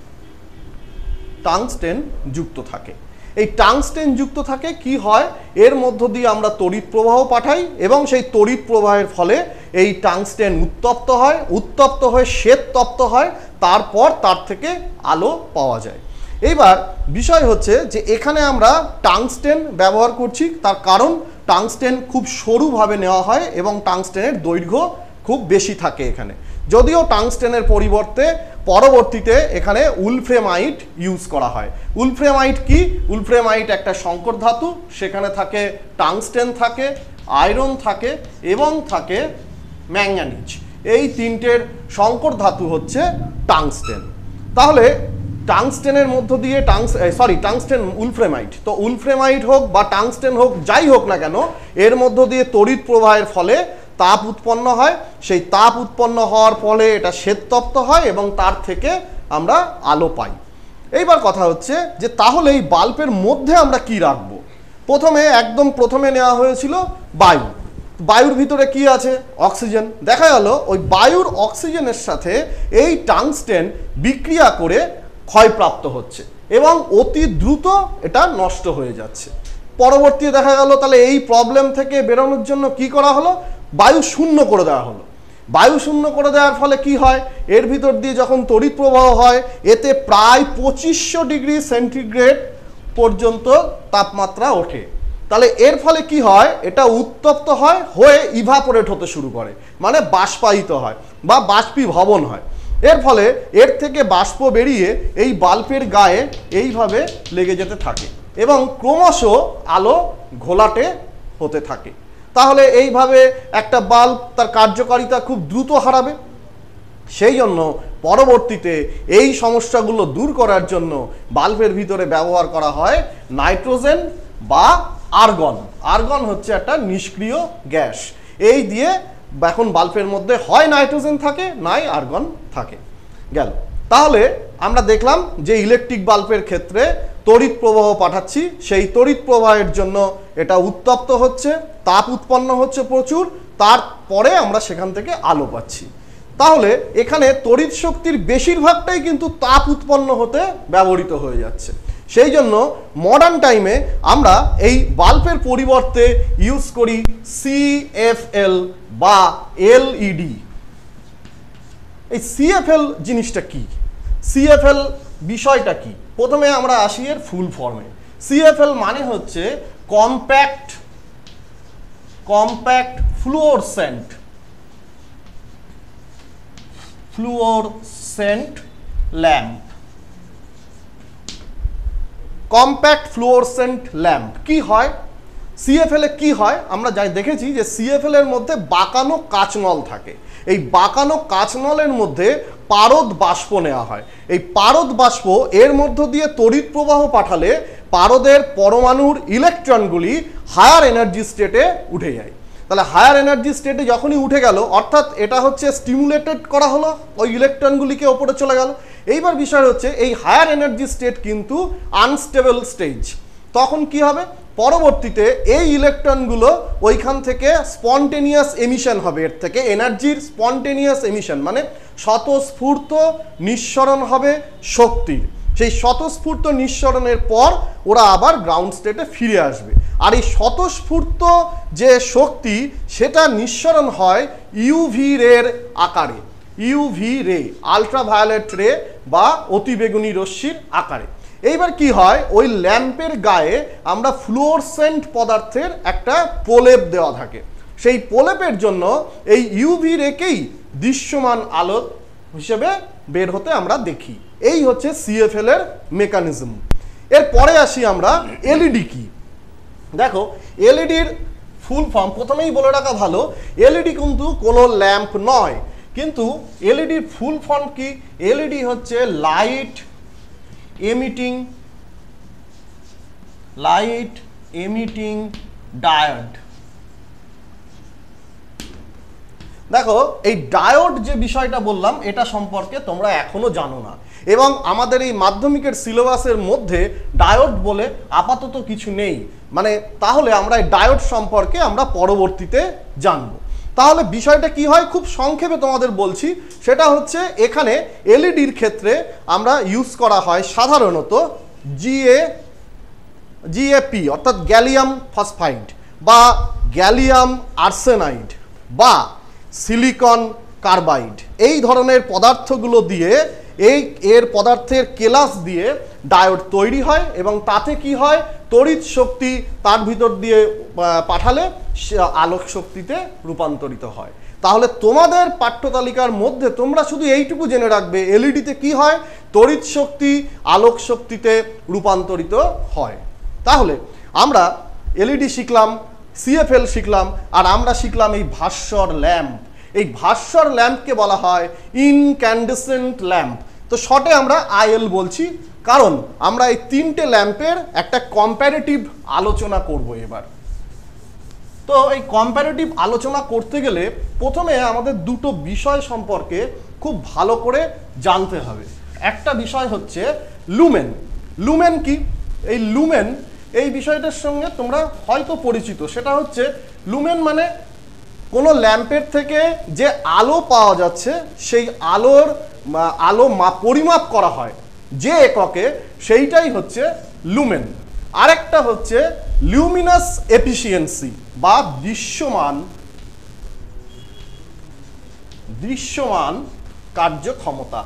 টাংস্টেন যুক্ত থাকে। এই টাংস্টেন যুক্ত থাকে কি হয়, এর মধ্য দিয়ে আমরা তড়িৎ প্রবাহ পাঠাই এবং সেই তড়িৎ প্রবাহের ফলে এই টাংস্টেন উত্তপ্ত হয়, উত্তপ্ত হয়ে শ্বেত তপ্ত হয়, তারপর তার থেকে আলো পাওয়া যায়। এইবার বিষয় হচ্ছে যে এখানে আমরা টাংস্টেন ব্যবহার করছি, তার কারণ টাংস্টেন খুব সরুভাবে নেওয়া হয় এবং টাংস্টেনের দৈর্ঘ্য খুব বেশি থাকে এখানে। যদিও টাংস্টেনের পরিবর্তে পরবর্তীতে এখানে উলফ্রেমাইট ইউজ করা হয়। উলফ্রেমাইট কি? উলফ্রেমাইট একটা সংকর ধাতু, সেখানে থাকে টাংস্টেন থাকে, আয়রন থাকে এবং থাকে ম্যাঙ্গানিজ। এই তিনটের সংকর ধাতু হচ্ছে টাংস্টেন। তাহলে টাংস্টেনের মধ্য দিয়ে টাংস সরি টাংস্টেন উলফ্রেমাইট, তো উলফ্রেমাইট হোক বা টাংস্টেন হোক, যাই হোক না কেন, এর মধ্য দিয়ে তড়িৎ প্রবাহের ফলে তাপ উৎপন্ন হয়। সেই তাপ উৎপন্ন হওয়ার ফলে এটা শ্বেততপ্ত হয় এবং তার থেকে আমরা আলো পাই। এইবার কথা হচ্ছে যে তাহলে এই বাল্বের মধ্যে আমরা কি রাখবো? প্রথমে একদম প্রথমে নেওয়া হয়েছিল বায়ু। বায়ুর ভিতরে কি আছে? অক্সিজেন। দেখা গেল ওই বায়ুর অক্সিজেনের সাথে এই টাংস্টেন বিক্রিয়া করে ক্ষয়প্রাপ্ত হচ্ছে এবং অতি দ্রুত এটা নষ্ট হয়ে যাচ্ছে। পরবর্তীতে দেখা গেল তাহলে এই প্রবলেম থেকে বেরোনোর জন্য কি করা হলো, বায়ু শূন্য করে দেওয়া হলো। বায়ু শূন্য করে দেওয়ার ফলে কি হয়, এর ভিতর দিয়ে যখন তড়িৎ প্রবাহ হয়, এতে প্রায় পঁচিশশো ডিগ্রি সেন্টিগ্রেড পর্যন্ত তাপমাত্রা ওঠে। তাহলে এর ফলে কি হয়, এটা উত্তপ্ত হয়, হয়ে ইভাপোরেট হতে শুরু করে, মানে বাষ্পায়িত হয় বা বাষ্পীভবন হয়। এর ফলে এর থেকে বাষ্প বেরিয়ে এই বাল্বের গায়ে এইভাবে লেগে যেতে থাকে এবং ক্রমশ আলো ঘোলাটে হতে থাকে। তাহলে এইভাবে একটা বাল্ব তার কার্যকারিতা খুব দ্রুত হারাবে। সেই জন্য পরবর্তীতে এই সমস্যাগুলো দূর করার জন্য বাল্বের ভিতরে ব্যবহার করা হয় নাইট্রোজেন বা আর্গন। আর্গন হচ্ছে একটা নিষ্ক্রিয় গ্যাস। এই দিয়ে এখন বাল্বের মধ্যে হয় নাইট্রোজেন থাকে, নাই আর্গন থাকে। গেল। তাহলে আমরা দেখলাম যে ইলেকট্রিক বাল্বের ক্ষেত্রে তড়িৎ প্রবাহ পাঠাচ্ছি, সেই তড়িৎ প্রবাহের জন্য এটা উত্তপ্ত হচ্ছে, তাপ উৎপন্ন হচ্ছে প্রচুর, তারপরে আমরা সেখান থেকে আলো পাচ্ছি। তাহলে এখানে তড়িৎ শক্তির বেশিরভাগটাই কিন্তু তাপ উৎপন্ন হতে ব্যবহৃত হয়ে যাচ্ছে। সেই জন্য মডার্ন টাইমে আমরা এই বাল্বের পরিবর্তে ইউজ করি সিএফএল বা এলইডি। এই সিএফএল জিনিসটা কি, সিএফএল বিষয়টা কি, প্রথমে আমরা আসি এর ফুল ফর্মে। সিএফএল মানে হচ্ছে compact compact fluorescent fluorescent lamp. Compact fluorescent lamp কি হয়, সিএফএল এ কি হয়, আমরা যাই দেখেছি যে সিএফএল এর মধ্যে বাঁকানো কাচনল থাকে। এই বাঁকানো কাচনলের মধ্যে পারদ বাষ্প নেওয়া হয়। এই পারদ বাষ্প এর মধ্য দিয়ে তড়িৎ প্রবাহ পাঠালে পারদের পরমাণুর ইলেকট্রনগুলি হায়ার এনার্জি স্টেটে উঠে যায়। তাহলে হায়ার এনার্জি স্টেটে যখনই উঠে গেল, অর্থাৎ এটা হচ্ছে স্টিমুলেটেড করা হলো, ওই ইলেকট্রনগুলিকে ওপরে চলে গেল। এইবার বিষয় হচ্ছে এই হায়ার এনার্জি স্টেট কিন্তু আনস্টেবল স্টেজ। তখন কি হবে, পরবর্তীতে এই ইলেকট্রনগুলো ওইখান থেকে স্পন্টেনিয়াস এমিশন হবে, এর থেকে এনার্জির স্পন্টেনিয়াস এমিশন মানে স্বতঃস্ফূর্ত নিঃসরণ হবে শক্তির। সেই স্বতঃস্ফূর্ত নিঃসরণের পর ওরা আবার গ্রাউন্ড স্টেটে ফিরে আসবে। আর এই স্বতঃস্ফূর্ত যে শক্তি সেটা নিঃসরণ হয় ইউভি রের আকারে, ইউভি রে আলট্রাভায়োলেট রে বা অতিবেগুনি রশ্মির আকারে। এইবার কি হয়, ওই ল্যাম্পের গায়ে আমরা ফ্লুওরসেন্ট পদার্থের একটা প্রলেপ দেওয়া থাকে। সেই প্রলেপের জন্য এই ইউভি রেকেই দৃশ্যমান আলো হিসেবে বের হতে আমরা দেখি। এই হচ্ছে সিএফএল এর মেকানিজম। এরপরে আসি আমরা এলইডি কি। দেখো এলইডির ফুল ফর্ম প্রথমেই বলে রাখা ভালো, এলইডি কিন্তু কোনো ল্যাম্প নয়, কিন্তু এলইডির ফুল ফর্ম কি, এলইডি হচ্ছে light emitting light emitting diode. দেখো এই ডায়োড যে বিষয়টা বললাম এটা সম্পর্কে তোমরা এখনো জানো না, এবং আমাদের এই মাধ্যমিকের সিলেবাসের মধ্যে ডায়োড বলে আপাতত কিছু নেই। মানে তাহলে আমরা এই ডায়োড সম্পর্কে আমরা পরবর্তীতে জানবো। তাহলে বিষয়টা কি হয় খুব সংক্ষেপে তোমাদের বলছি, সেটা হচ্ছে এখানে এলইডির ক্ষেত্রে আমরা ইউজ করা হয় সাধারণত জিএ জিএপি অর্থাৎ গ্যালিয়াম ফসফাইড বা গ্যালিয়াম আর্সেনাইড বা সিলিকন কার্বাইড, এই ধরনের পদার্থগুলো দিয়ে এই এর পদার্থের কেলাস দিয়ে ডায়োড তৈরি হয়, এবং তাতে কি হয় তড়িৎ শক্তি তার ভিতর দিয়ে পাঠালে আলোক শক্তিতে রূপান্তরিত হয়। তাহলে তোমাদের পাঠ্যতালিকার মধ্যে তোমরা শুধু এইটুকু জেনে রাখবে এলইডিতে কি হয়, তড়িৎ শক্তি আলোক শক্তিতে রূপান্তরিত হয়। তাহলে আমরা এলইডি শিখলাম, সিএফএল শিখলাম, আর আমরা শিখলাম এই ভাস্বর ল্যাম্প। এই ভাস্বর ল্যাম্পকে বলা হয় ইনক্যান্ডেসেন্ট ল্যাম্প। তো শর্টে আমরা আইএল বলছি, কারণ আমরা এই তিনটে ল্যাম্পের একটা কম্প্যারেটিভ আলোচনা করব এবার। তো এই কম্প্যারেটিভ আলোচনা করতে গেলে প্রথমে আমাদের দুটো বিষয় সম্পর্কে খুব ভালো করে জানতে হবে। একটা বিষয় হচ্ছে লুমেন। লুমেন কি, এই লুমেন এই বিষয়টার সঙ্গে তোমরা হয়তো পরিচিত। সেটা হচ্ছে লুমেন মানে কোনো ল্যাম্পের থেকে যে আলো পাওয়া যাচ্ছে সেই আলোর আলো পরিমাপ করা হয় যে এককে, সেইটাই হচ্ছে লুমেন। আরেকটা হচ্ছে লিউমিনাস এফিসিয়েন্সি বা দৃশ্যমান দৃশ্যমান কার্যক্ষমতা।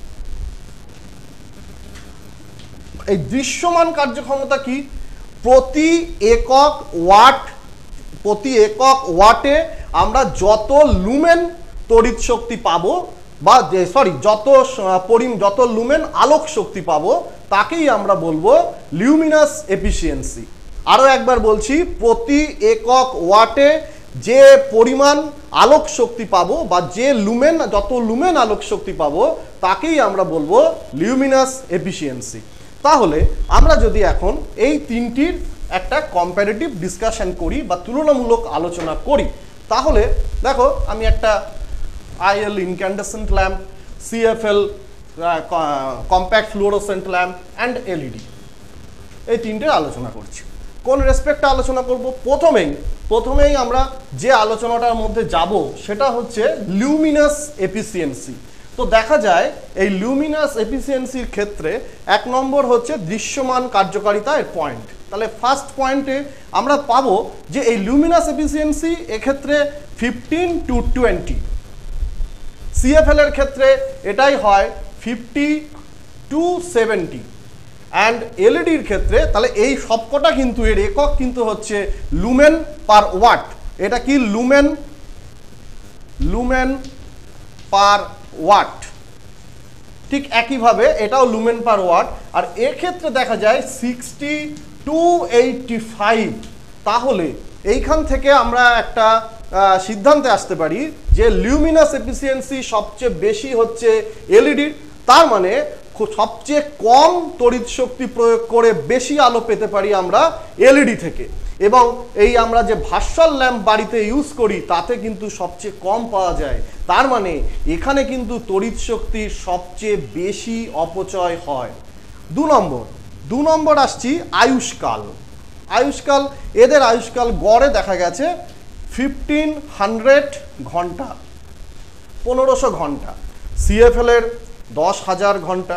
এই দৃশ্যমান কার্যক্ষমতা কি, প্রতি একক ওয়াট প্রতি একক ওয়াটে আমরা যত লুমেন তড়িৎ শক্তি পাবো বা যে সরি যত পরিম যত লুমেন আলোক শক্তি পাবো তাকেই আমরা বলবো লিউমিনাস এফিসিয়েন্সি। আরও একবার বলছি, প্রতি একক ওয়াটে যে পরিমাণ আলোক শক্তি পাবো বা যে লুমেন যত লুমেন আলোক শক্তি পাবো তাকেই আমরা বলবো লিউমিনাস এফিসিয়েন্সি। তাহলে আমরা যদি এখন এই তিনটির একটা কম্প্যারেটিভ ডিসকাশন করি বা তুলনামূলক আলোচনা করি, তাহলে দেখো আমি একটা IL incandescent lamp, CFL compact fluorescent lamp and LED, এই তিনটের আলোচনা করছি। কোন রেসপেক্টে আলোচনা করব? প্রথমেই প্রথমেই আমরা যে আলোচনাটার মধ্যে যাব সেটা হচ্ছে লিউমিনাস এফিসিয়েন্সি। তো দেখা যায় এই লিউমিনাস এফিসিয়েন্সির ক্ষেত্রে এক নম্বর হচ্ছে দৃশ্যমান কার্যকারিতা এর পয়েন্ট। তাহলে ফার্স্ট পয়েন্টে আমরা পাবো যে এই লিউমিনাস এফিসিয়েন্সি এক্ষেত্রে ফিফটিন টু টোয়েন্টি, সিএফএল এর ক্ষেত্রে এটাই হয় ফিফটি টু সেভেন্টি, অ্যান্ড এলইডির ক্ষেত্রে তাহলে এই সবকটা কিন্তু এর একক কিন্তু হচ্ছে লুমেন পার ওয়াট। এটা কি লুমেন লুমেন পার ওয়াট, ঠিক একইভাবে এটাও লুমেন পার ওয়াট। আর এর ক্ষেত্রে দেখা যায় সিক্সটি টু এইটটি ফাইভ। তাহলে এইখান থেকে আমরা একটা সিদ্ধান্তে আসতে পারি যে লিউমিনাস এফিসিয়েন্সি সবচেয়ে বেশি হচ্ছে এলইডির, তার মানে সবচেয়ে কম তড়িৎ শক্তি প্রয়োগ করে বেশি আলো পেতে পারি আমরা এলইডি থেকে। এবং এই আমরা যে ভার্চুয়াল ল্যাম্প বাড়িতে ইউজ করি তাতে কিন্তু সবচেয়ে কম পাওয়া যায়, তার মানে এখানে কিন্তু তড়িৎ শক্তির সবচেয়ে বেশি অপচয় হয়। দু নম্বর দু নম্বর আসছি আয়ুষ্কাল। আয়ুষ্কাল এদের আয়ুষ্কাল গড়ে দেখা গেছে ফিফটিন হান্ড্রেড ঘন্টা, পনেরোশো ঘন্টা। সিএফএল এর দশ হাজার ঘন্টা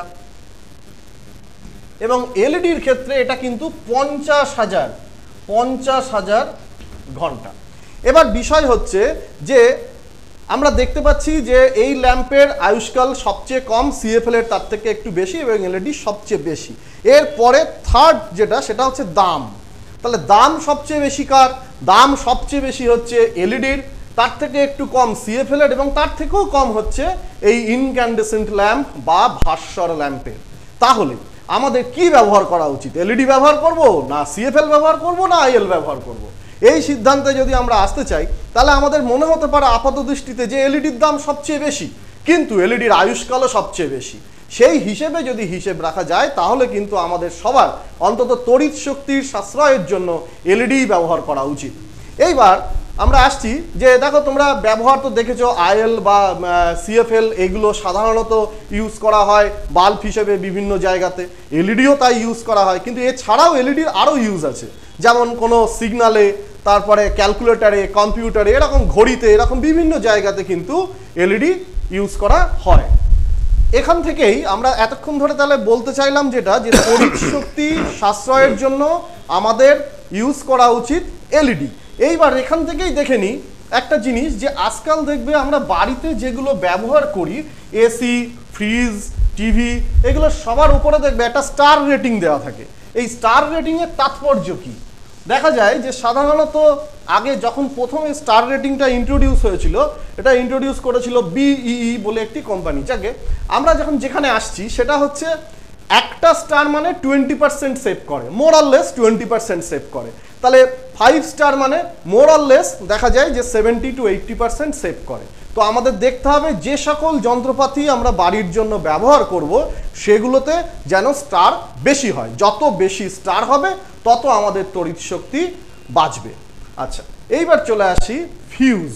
এবং এলইডির ক্ষেত্রে এটা কিন্তু পঞ্চাশ হাজার পঞ্চাশ হাজার ঘন্টা। এবার বিষয় হচ্ছে যে আমরা দেখতে পাচ্ছি যে এই ল্যাম্পের আয়ুষ্কাল সবচেয়ে কম, সিএফএল এর তার থেকে একটু বেশি এবং এলইডি সবচেয়ে বেশি। এরপরে থার্ড যেটা সেটা হচ্ছে দাম। তাহলে দাম সবচেয়ে বেশি কার? দাম সবচেয়ে বেশি হচ্ছে এলইডির, তার থেকে একটু কম সিএফএল এর এবং তার থেকেও কম হচ্ছে এই ইনক্যান্ডেসেন্ট ল্যাম্প বা ভাস্বর ল্যাম্পের। তাহলে আমাদের কি ব্যবহার করা উচিত? এলইডি ব্যবহার করব না সিএফএল ব্যবহার করব না আইএল ব্যবহার করব? এই সিদ্ধান্তে যদি আমরা আসতে চাই তাহলে আমাদের মনে হতে পারে আপাত দৃষ্টিতে যে এলইডির দাম সবচেয়ে বেশি, কিন্তু এলইডির আয়ুষ্কালও সবচেয়ে বেশি। সেই হিসেবে যদি হিসেব রাখা যায় তাহলে কিন্তু আমাদের সবার অন্তত তড়িৎ শক্তির সাশ্রয়ের জন্য এলইডি ব্যবহার করা উচিত। এইবার আমরা আসছি যে দেখো তোমরা ব্যবহার তো দেখেছো, আইএল বা সিএফএল এগুলো সাধারণত ইউজ করা হয় বাল্ব হিসেবে বিভিন্ন জায়গাতে, এলইডিও তাই ইউজ করা হয়। কিন্তু এছাড়াও এলইডির আরও ইউজ আছে, যেমন কোনো সিগনালে, তারপরে ক্যালকুলেটারে, কম্পিউটারে, এরকম ঘড়িতে, এরকম বিভিন্ন জায়গাতে কিন্তু এলইডি ইউজ করা হয়। এখান থেকেই আমরা এতক্ষণ ধরে তাহলে বলতে চাইলাম যেটা, যে তড়িৎ শক্তি সাশ্রয়ের জন্য আমাদের ইউজ করা উচিত এলইডি। এইবার এখান থেকেই দেখে নিই একটা জিনিস, যে আজকাল দেখবে আমরা বাড়িতে যেগুলো ব্যবহার করি, এসি, ফ্রিজ, টিভি, এগুলো সবার উপরে দেখবে একটা স্টার রেটিং দেওয়া থাকে। এই স্টার রেটিংয়ের তাৎপর্য কি? দেখা যায় যে সাধারণত আগে যখন প্রথমে স্টার রেটিংটা ইন্ট্রোডিউস হয়েছিল, এটা ইন্ট্রোডিউস করেছিল বিইই বলে একটি কোম্পানি। যাকে আমরা যখন যেখানে আসছি সেটা হচ্ছে একটা স্টার মানে টোয়েন্টি পার্সেন্ট সেভ করে, more or less twenty percent save করে। তাহলে ফাইভ স্টার মানে মোর অর লেস দেখা যায় যে seventy to eighty percent save করে। তো আমাদের দেখতে হবে যে সকল যন্ত্রপাতি আমরা বাড়ির জন্য ব্যবহার করব সেগুলোতে যেন স্টার বেশি হয়। যত বেশি স্টার হবে তত আমাদের তড়িৎ শক্তি বাঁচবে। আচ্ছা, এইবার চলে আসি ফিউজ।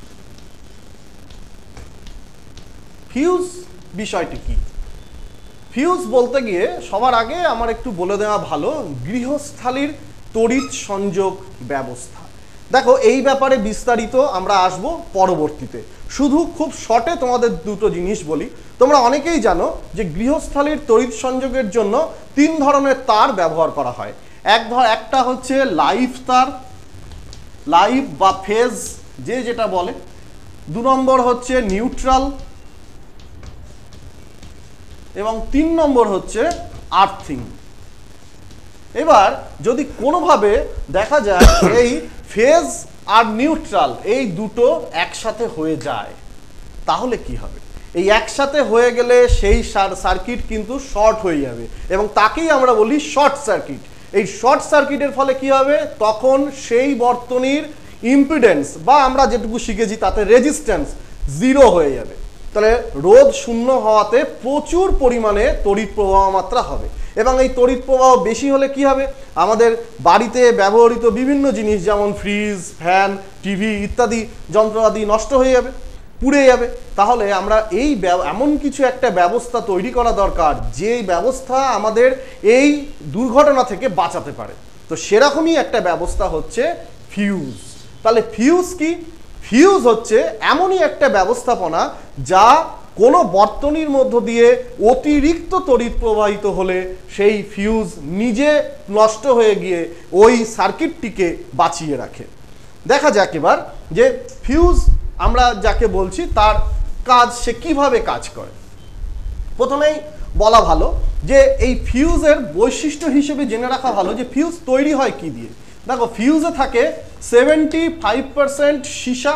ফিউজ বিষয়টি কি? ফিউজ বলতে গিয়ে সবার আগে আমার একটু বলে দেওয়া ভালো গৃহস্থালির তড়িৎ সংযোগ ব্যবস্থা। দেখো এই ব্যাপারে বিস্তারিত আমরা আসব পরবর্তীতে, শুধু খুব শর্টে তোমাদের দুটো জিনিস বলি। তোমরা অনেকেই জানো যে গৃহস্থালির তড়িৎ সংযোগের জন্য তিন ধরনের তার ব্যবহার করা হয়। এক ধর একটা হচ্ছে লাইভ তার, লাইভ বা ফেজ যে যেটা বলে। দু নম্বর হচ্ছে নিউট্রাল এবং তিন নম্বর হচ্ছে আর্থিং। এবার যদি কোনোভাবে দেখা যায় এই ফেজ আর নিউট্রাল এই দুটো একসাথে হয়ে যায় তাহলে কি হবে? এই একসাথে হয়ে গেলে সেই সার্কিট কিন্তু শর্ট হয়ে যাবে এবং তাকেই আমরা বলি শর্ট সার্কিট। এই শর্ট সার্কিটের ফলে কি হবে? তখন সেই বর্তনীর ইম্পিডেন্স বা আমরা যেটুকু শিখেছি তাতে রেজিস্ট্যান্স জিরো হয়ে যাবে। তাহলে রোধ শূন্য হওয়াতে প্রচুর পরিমাণে তড়িৎ প্রবাহ মাত্রা হবে এবং এই তড়িৎ প্রবাহ বেশি হলে কি হবে? আমাদের বাড়িতে ব্যবহৃত বিভিন্ন জিনিস যেমন ফ্রিজ, ফ্যান, টিভি ইত্যাদি যন্ত্রপাতি নষ্ট হয়ে যাবে। পুড়ে যাবে। তাহলে আমরা এই এমন কিছু একটা ব্যবস্থা তৈরি করা দরকার যে ব্যবস্থা আমাদের এই দুর্ঘটনা থেকে বাঁচাতে পারে। তো সেরকমই একটা ব্যবস্থা হচ্ছে ফিউজ। তাহলে ফিউজ কি? ফিউজ হচ্ছে এমনই একটা ব্যবস্থাপনা যা কোনো বর্তনীর মধ্য দিয়ে অতিরিক্ত তড়িৎ প্রবাহিত হলে সেই ফিউজ নিজে নষ্ট হয়ে গিয়ে ওই সার্কিটটিকে বাঁচিয়ে রাখে। দেখা যাক এবার যে ফিউজ আমরা যাকে বলছি তার কাজ সে কিভাবে কাজ করে। প্রথমেই বলা ভালো যে এই ফিউজের বৈশিষ্ট্য হিসেবে জেনে রাখা ভালো যে ফিউজ তৈরি হয় কি দিয়ে। দেখো, ফিউজে থাকে সেভেন্টি ফাইভ পার্সেন্ট সীসা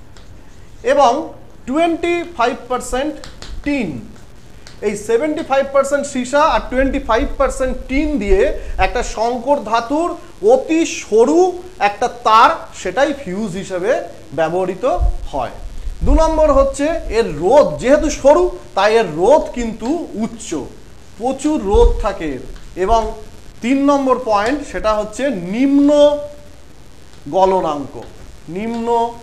এবং টোয়েন্টি ফাইভ পার্সেন্ট টিন। এই সেভেন্টি ফাইভ পার্সেন্ট সীসা আর টোয়েন্টি ফাইভ পার্সেন্ট টিন দিয়ে একটা সংকর ধাতুর অতি সরু একটা তার, সেটাই ফিউজ হিসেবে ব্যবহৃত হয়। দু নম্বর হচ্ছে এর রোধ, যেহেতু সরু তাই এর রোধ কিন্তু উচ্চ, প্রচুর রোধ থাকে। এবং তিন নম্বর পয়েন্ট সেটা হচ্ছে নিম্ন গলনাঙ্ক, নিম্ন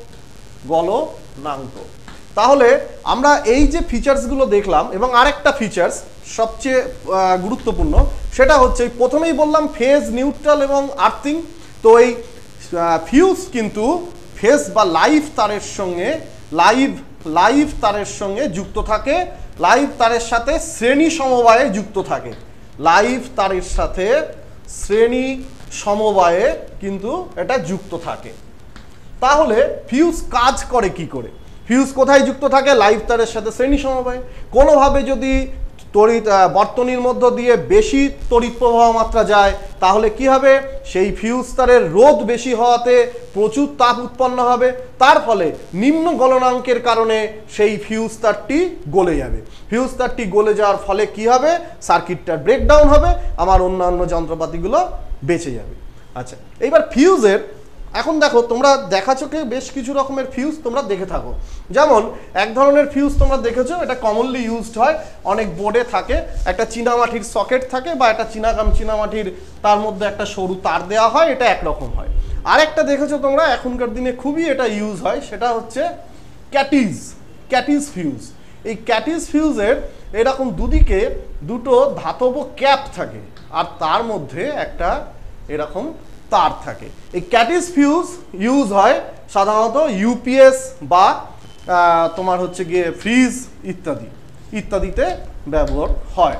গলনাঙ্ক। তাহলে আমরা এই যে ফিচার্সগুলো দেখলাম, এবং আরেকটা ফিচার্স সবচেয়ে গুরুত্বপূর্ণ সেটা হচ্ছে প্রথমেই বললাম ফেজ নিউট্রাল এবং আর্থিং। তো এই ফিউজ কিন্তু ফেজ বা লাইভ তারের সঙ্গে লাইভ লাইভ তারের সঙ্গে যুক্ত থাকে, লাইভ তারের সাথে শ্রেণী সমবায়ে যুক্ত থাকে, লাইভ তারের সাথে শ্রেণী সমবায়ে কিন্তু এটা যুক্ত থাকে। তাহলে ফিউজ কাজ করে কি করে? ফিউজ কোথায় যুক্ত থাকে? লাইভ তারের সাথে শ্রেণী সমবায়। কোনোভাবে যদি তড়িৎ বর্তনীর মধ্য দিয়ে বেশি তড়িৎ প্রবাহ মাত্রা যায় তাহলে কি হবে? সেই ফিউজ তারের রোধ বেশি হওয়াতে প্রচুর তাপ উৎপন্ন হবে, তার ফলে নিম্ন গলনাঙ্কের কারণে সেই ফিউজ তারটি গলে যাবে। ফিউজ তারটি গলে যাওয়ার ফলে কি হবে? সার্কিটটা ব্রেকডাউন হবে, আমার অন্যান্য যন্ত্রপাতিগুলো বেঁচে যাবে। আচ্ছা, এইবার ফিউজের এখন দেখো, তোমরা দেখা চোখে বেশ কিছু রকমের ফিউজ তোমরা দেখে থাকো। যেমন এক ধরনের ফিউজ তোমরা দেখেছো, এটা কমনলি ইউজড হয়, অনেক বোর্ডে থাকে, একটা চীনামাটির সকেট থাকে বা একটা চীনাকাম চীনামাটির তার মধ্যে একটা সরু তার দেওয়া হয়, এটা একরকম হয়। আরেকটা দেখেছো তোমরা এখনকার দিনে খুবই এটা ইউজ হয়, সেটা হচ্ছে ক্যাটিজ, ক্যাটিজ ফিউজ। এই ক্যাটিজ ফিউজের এরকম দুদিকে দুটো ধাতব ক্যাপ থাকে আর তার মধ্যে একটা এরকম তার থাকে। এই ক্যাটিজ ফিউজ ইউজ হয় সাধারণত ইউপিএস বা তোমার হচ্ছে গিয়ে ফ্রিজ ইত্যাদি ইত্যাদিতে ব্যবহার হয়।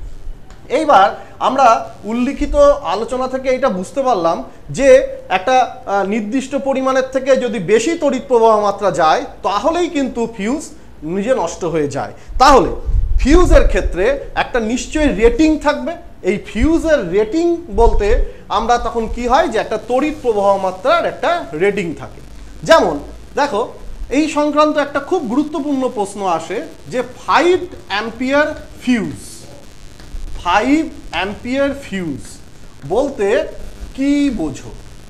এইবার আমরা উল্লিখিত আলোচনা থেকে এটা বুঝতে পারলাম যে একটা নির্দিষ্ট পরিমাণের থেকে যদি বেশি তড়িৎ প্রবাহ মাত্রা যায় তাহলেই কিন্তু ফিউজ নিজে নষ্ট হয়ে যায়। তাহলে ফিউজের ক্ষেত্রে একটা নিশ্চয়ই রেটিং থাকবে। এই ফিউজের রেটিং বলতে আমরা তখন কি হয় যে একটা তড়িৎ প্রবাহ মাত্রার একটা রেটিং থাকে। যেমন দেখো, এই সংক্রান্ত একটা খুব গুরুত্বপূর্ণ প্রশ্ন আসে যে five ampere fuse, five ampere fuse বলতে কি বোঝো?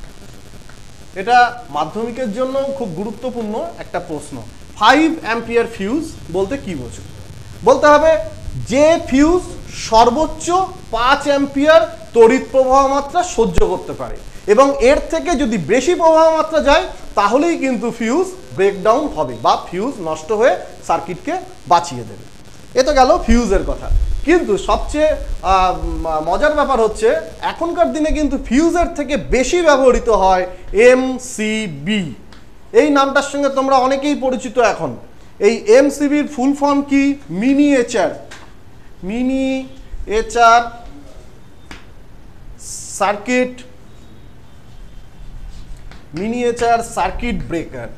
এটা মাধ্যমিকের জন্য খুব গুরুত্বপূর্ণ একটা প্রশ্ন। ফাইভ অ্যাম্পিয়ার ফিউজ বলতে কি বোঝো? বলতে হবে যে ফিউজ সর্বোচ্চ পাঁচ অ্যাম্পিয়ার তড়িৎ প্রবাহ মাত্রা সহ্য করতে পারে এবং এর থেকে যদি বেশি প্রবাহ মাত্রা যায় তাহলেই কিন্তু ফিউজ ব্রেকডাউন হবে বা ফিউজ নষ্ট হয়ে সার্কিটকে বাঁচিয়ে দেবে। এ তো গেল ফিউজের কথা। কিন্তু সবচেয়ে মজার ব্যাপার হচ্ছে এখনকার দিনে কিন্তু ফিউজের থেকে বেশি ব্যবহৃত হয় এমসিবি। এই নামটার সঙ্গে তোমরা অনেকেই পরিচিত এখন। এই এমসিবির ফুল ফর্ম কি? Miniature miniature circuit miniature circuit breaker.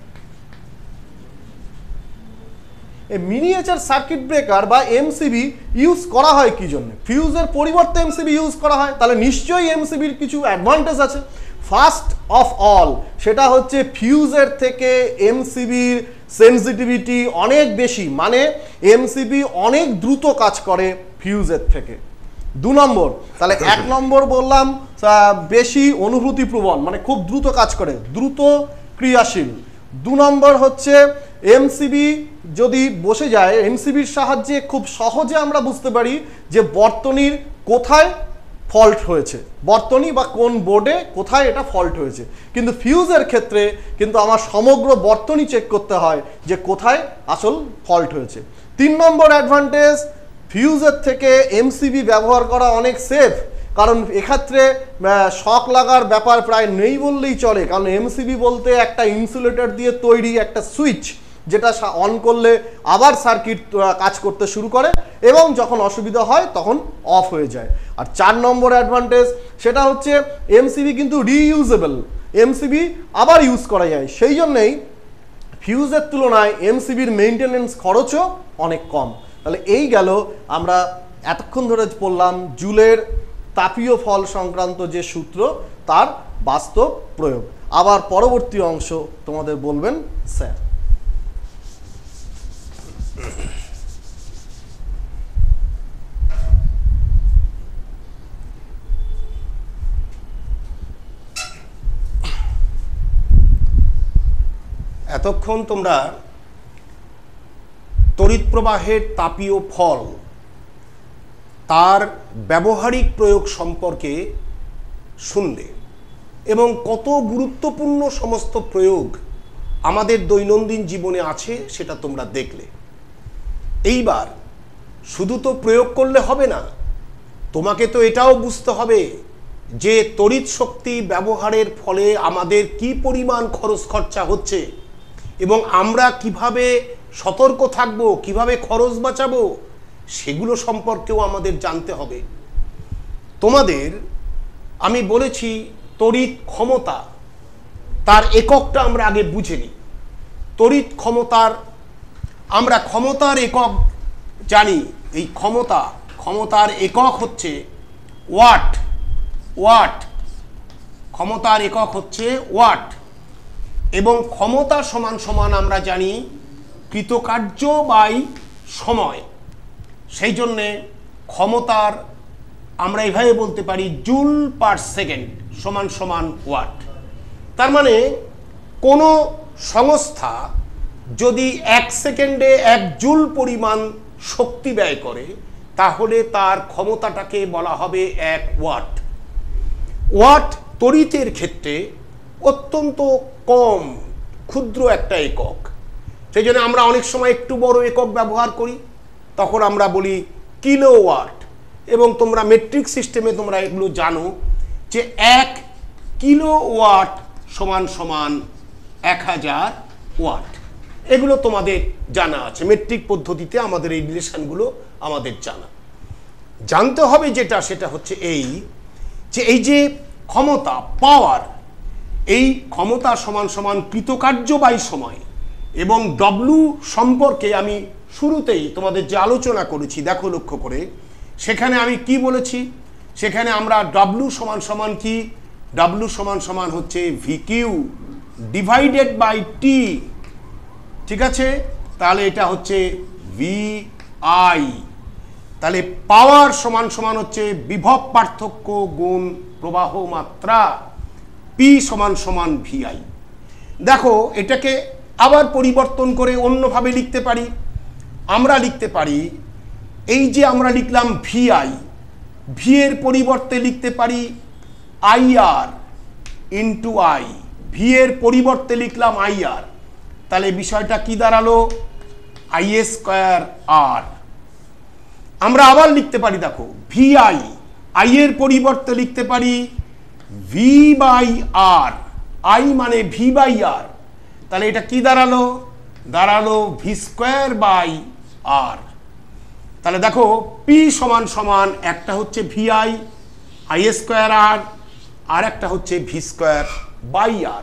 এই মিনিয়েচার সার্কিট ব্রেকার বা এমসিবি ইউজ করা হয় কি জন্য? ফিউজের পরিবর্তে এমসিবি ইউজ করা হয়, তাহলে নিশ্চয়ই এমসিবির কিছু অ্যাডভান্টেজ আছে। ফার্স্ট অফ অল সেটা হচ্ছে ফিউজের থেকে এমসিবির সেনসিটিভিটি অনেক বেশি, মানে এমসিবি অনেক দ্রুত কাজ করে ফিউজের থেকে। দু নম্বর, তাহলে এক নম্বর বললাম বেশি অনুভূতি প্রবণ, মানে খুব দ্রুত কাজ করে, দ্রুত ক্রিয়াশীল। দু নম্বর হচ্ছে এমসিবি যদি বসে যায়, এমসিবির সাহায্যে খুব সহজে আমরা বুঝতে পারি যে বর্তনীর কোথায় ফল্ট হয়েছে, বর্তনী বা কোন বোর্ডে কোথায় এটা ফল্ট হয়েছে। কিন্তু ফিউজের ক্ষেত্রে কিন্তু আমার সমগ্র বর্তনী চেক করতে হয় যে কোথায় আসল ফল্ট হয়েছে। তিন নম্বর অ্যাডভান্টেজ, ফিউজের থেকে এমসিবি ব্যবহার করা অনেক সেফ, কারণ এক্ষেত্রে শক লাগার ব্যাপার প্রায় নেই বললেই চলে। কারণ এমসিবি বলতে একটা ইনসুলেটর দিয়ে তৈরি একটা সুইচ, যেটা অন করলে আবার সার্কিট কাজ করতে শুরু করে এবং যখন অসুবিধা হয় তখন অফ হয়ে যায়। আর চার নম্বর অ্যাডভান্টেজ সেটা হচ্ছে এমসিবি কিন্তু রিইউজেবল, এমসিবি আবার ইউজ করা যায়। সেই জন্যেই ফিউজের তুলনায় এমসিবির মেইনটেনেন্স খরচও অনেক কম। তাহলে এই গেল আমরা এতক্ষণ ধরে পড়লাম জুলের তাপীয় ফল সংক্রান্ত যে সূত্র তার বাস্তব প্রয়োগ। আবার পরবর্তী অংশ তোমাদের বলবেন স্যার। এতক্ষণ তোমরা তড়িৎ প্রবাহের তাপীয় ফল তার ব্যবহারিক প্রয়োগ সম্পর্কে শুনলে এবং কত গুরুত্বপূর্ণ সমস্ত প্রয়োগ আমাদের দৈনন্দিন জীবনে আছে সেটা তোমরা দেখলে। এইবার শুধু তো প্রয়োগ করলে হবে না, তোমাকে তো এটাও বুঝতে হবে যে তড়িৎ শক্তি ব্যবহারের ফলে আমাদের কি পরিমাণ খরচ খরচা হচ্ছে এবং আমরা কিভাবে সতর্ক থাকব, কিভাবে খরচ বাঁচাবো, সেগুলো সম্পর্কেও আমাদের জানতে হবে। তোমাদের আমি বলেছি তড়িৎ ক্ষমতা, তার এককটা আমরা আগে বুঝে নিই। তড়িৎ ক্ষমতার আমরা ক্ষমতার একক জানি। এই ক্ষমতা ক্ষমতার একক হচ্ছে ওয়াট। ওয়াট ক্ষমতার একক হচ্ছে ওয়াট এবং ক্ষমতা সমান সমান আমরা জানি কৃতকার্য বাই সময়। সেই জন্যে ক্ষমতার আমরা এইভাবে বলতে পারি জুল পার সেকেন্ড সমান সমান ওয়াট। তার মানে কোনো সংস্থা যদি এক সেকেন্ডে এক জুল পরিমাণ শক্তি ব্যয় করে তাহলে তার ক্ষমতাটাকে বলা হবে এক ওয়াট। ওয়াট তড়িতের ক্ষেত্রে অত্যন্ত কম ক্ষুদ্র একটা একক। সেই জন্য আমরা অনেক সময় একটু বড় একক ব্যবহার করি, তখন আমরা বলি কিলো ওয়াট। এবং তোমরা মেট্রিক সিস্টেমে তোমরা এগুলো জানো যে এক কিলো ওয়াট সমান সমান এক হাজার ওয়াট। এগুলো তোমাদের জানা আছে, মেট্রিক পদ্ধতিতে আমাদের এই রিলেশনগুলো আমাদের জানা। জানতে হবে যেটা সেটা হচ্ছে এই যে এই যে ক্ষমতা পাওয়ার, এই ক্ষমতা সমান সমান কৃতকার্য বাই সময়। এবং ডব্লু সম্পর্কে আমি শুরুতেই তোমাদের যে আলোচনা করেছি দেখো লক্ষ্য করে, সেখানে আমি কি বলেছি, সেখানে আমরা ডব্লু সমান সমান কি, ডব্লু সমান সমান হচ্ছে V Q divided by T. ঠিক আছে, তাহলে এটা হচ্ছে ভি আই। তাহলে পাওয়ার সমান সমান হচ্ছে বিভব পার্থক্য গুণ প্রবাহ মাত্রা, পি সমান সমান ভি আই। দেখো এটাকে আবার পরিবর্তন করে অন্যভাবে লিখতে পারি। আমরা লিখতে পারি এই যে আমরা লিখলাম ভি আই, ভি এর পরিবর্তে লিখতে পারি I R into I, V এর পরিবর্তে লিখলাম আই আর। তাহলে বিষয়টা কি দাঁড়ালো, আই স্কোয়ার আর। আমরা আবার লিখতে পারি দেখো ভি আই, আই এর পরিবর্তে লিখতে পারি ভি বাই আর, আই মানে ভি বাই আর। তাহলে এটা কি দাঁড়ালো, দাঁড়ালো ভি স্কোয়ার বাই আর। তাহলে দেখো পি সমান সমান একটা হচ্ছে V I I square R, আর একটা হচ্ছে ভি স্কোয়ার বাই আর।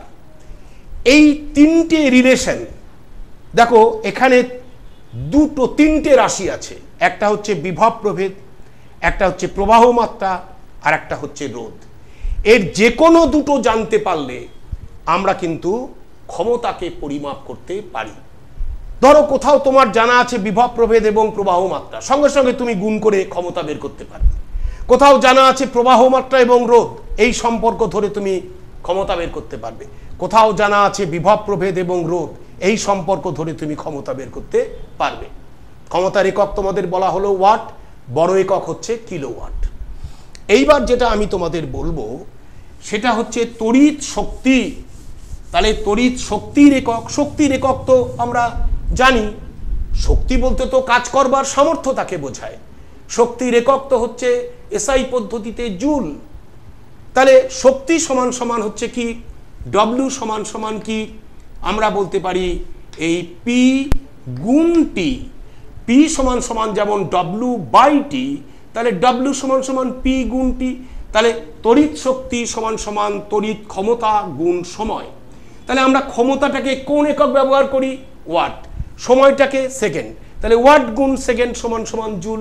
এই তিনটে রিলেশন দেখো এখানে দুটো তিনটে রাশি আছে, একটা হচ্ছে বিভব প্রভেদ, একটা হচ্ছে প্রবাহ মাত্রা, আর একটা হচ্ছে রোধ। এর যে কোনো দুটো জানতে পারলে আমরা কিন্তু ক্ষমতাকে পরিমাপ করতে পারি। ধরো কোথাও তোমার জানা আছে বিভব প্রভেদ এবং প্রবাহ মাত্রা, সঙ্গে সঙ্গে তুমি গুণ করে ক্ষমতা বের করতে পারবে। কোথাও জানা আছে প্রবাহ মাত্রা এবং রোধ, এই সম্পর্ক ধরে তুমি ক্ষমতা বের করতে পারবে। কোথাও জানা আছে বিভব প্রভেদ এবং রোধ, এই সম্পর্ক ধরে তুমি ক্ষমতা বের করতে পারবে। ক্ষমতার একক তোমাদের বলা হলো ওয়াট, বড় একক হচ্ছে কিলোওয়াট। এইবার যেটা আমি তোমাদের বলবো সেটা হচ্ছে তড়িৎ শক্তি। তাহলে তড়িৎ শক্তির একক, শক্তির একক তো আমরা জানি, শক্তি বলতে তো কাজ করবার সামর্থ্য তাকে বোঝায়। শক্তির একক তো হচ্ছে এসআই পদ্ধতিতে জুল। তাহলে শক্তি সমান সমান হচ্ছে কি, ডব্লিউ সমান সমান কি, আমরা বলতে পারি এই পি গুণ টি। পি সমান সমান যেমন ডব্লিউ বাই টি, তাহলে ডব্লিউ সমান সমান পি গুণ টি। তাহলে তড়িৎ শক্তি সমান সমান তড়িৎ ক্ষমতা গুণ সময়। তাহলে আমরা ক্ষমতাটাকে কোন একক ব্যবহার করি, ওয়াট, সময়টাকে সেকেন্ড, তাহলে ওয়াট গুণ সেকেন্ড সমান সমান জুল।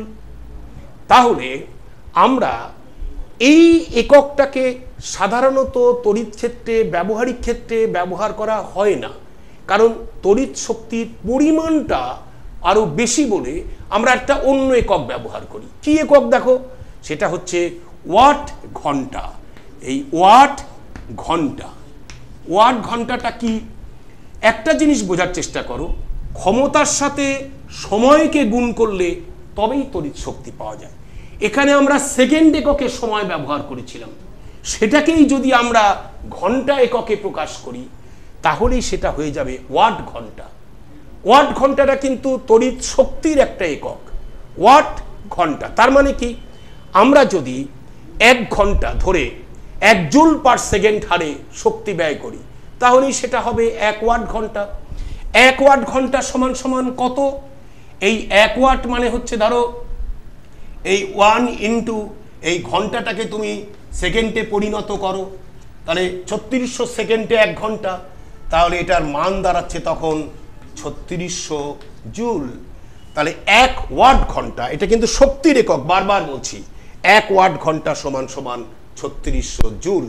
তাহলে আমরা এই এককটাকে সাধারণত তড়িৎ ক্ষেত্রে, ব্যবহারিক ক্ষেত্রে ব্যবহার করা হয় না, কারণ তড়িৎ শক্তির পরিমাণটা আরো বেশি বলে আমরা একটা অন্য একক ব্যবহার করি। কি একক দেখো, সেটা হচ্ছে ওয়াট ঘন্টা। এই ওয়াট ঘন্টা, ওয়াট ঘন্টাটা কি, একটা জিনিস বোঝার চেষ্টা করো, ক্ষমতার সাথে সময়কে গুণ করলে তবেই তড়িৎ শক্তি পাওয়া যায়। এখানে আমরা সেকেন্ড এককে সময় ব্যবহার করেছিলাম, সেটাকেই যদি আমরা ঘন্টা এককে প্রকাশ করি তাহলেই সেটা হয়ে যাবে ওয়াট ঘন্টা। ওয়াট ঘন্টাটা কিন্তু তড়িৎ শক্তির একটা একক, ওয়াট ঘন্টা। তার মানে কি, আমরা যদি এক ঘন্টা ধরে এক জুল পার সেকেন্ড হারে শক্তি ব্যয় করি তাহলেই সেটা হবে এক ওয়াট ঘন্টা। এক ওয়াট ঘন্টা সমান সমান কত, এই এক ওয়াট মানে হচ্ছে ধরো এই ওয়ান ইন্টু এই ঘন্টাটাকে তুমি সেকেন্ডে পরিণত করো, তাহলে ছত্রিশশো সেকেন্ডে এক ঘন্টা, তাহলে এটার মান দাঁড়াচ্ছে তখন ছত্রিশশো জুল। তাহলে এক ওয়াট ঘন্টা, এটা কিন্তু শক্তির একক, বারবার বলছি, এক ওয়াট ঘন্টা সমান সমান ছত্রিশশো জুল।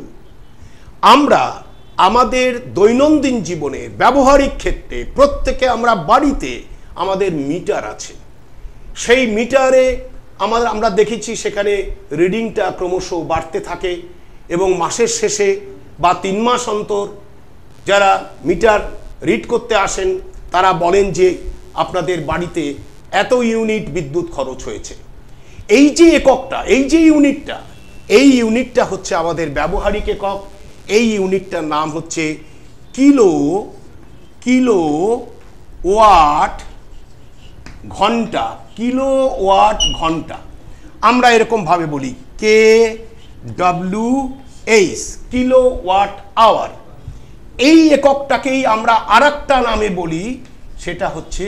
আমরা আমাদের দৈনন্দিন জীবনে ব্যবহারিক ক্ষেত্রে প্রত্যেকে আমরা বাড়িতে আমাদের মিটার আছে, সেই মিটারে আমাদের আমরা দেখেছি সেখানে রিডিংটা ক্রমশ বাড়তে থাকে এবং মাসের শেষে বা তিন মাস অন্তর যারা মিটার রিড করতে আসেন তারা বলেন যে আপনাদের বাড়িতে এত ইউনিট বিদ্যুৎ খরচ হয়েছে। এই যে এককটা, এই যে ইউনিটটা, এই ইউনিটটা হচ্ছে আমাদের ব্যবহারিক একক। এই ইউনিটটার নাম হচ্ছে কিলো কিলো ওয়াট ঘন্টা, কিলো ওয়াট ঘন্টা। আমরা এরকম ভাবে বলি K W H, kilowatt hour. এই এককটাকেই আমরা আরেকটা নামে বলি, সেটা হচ্ছে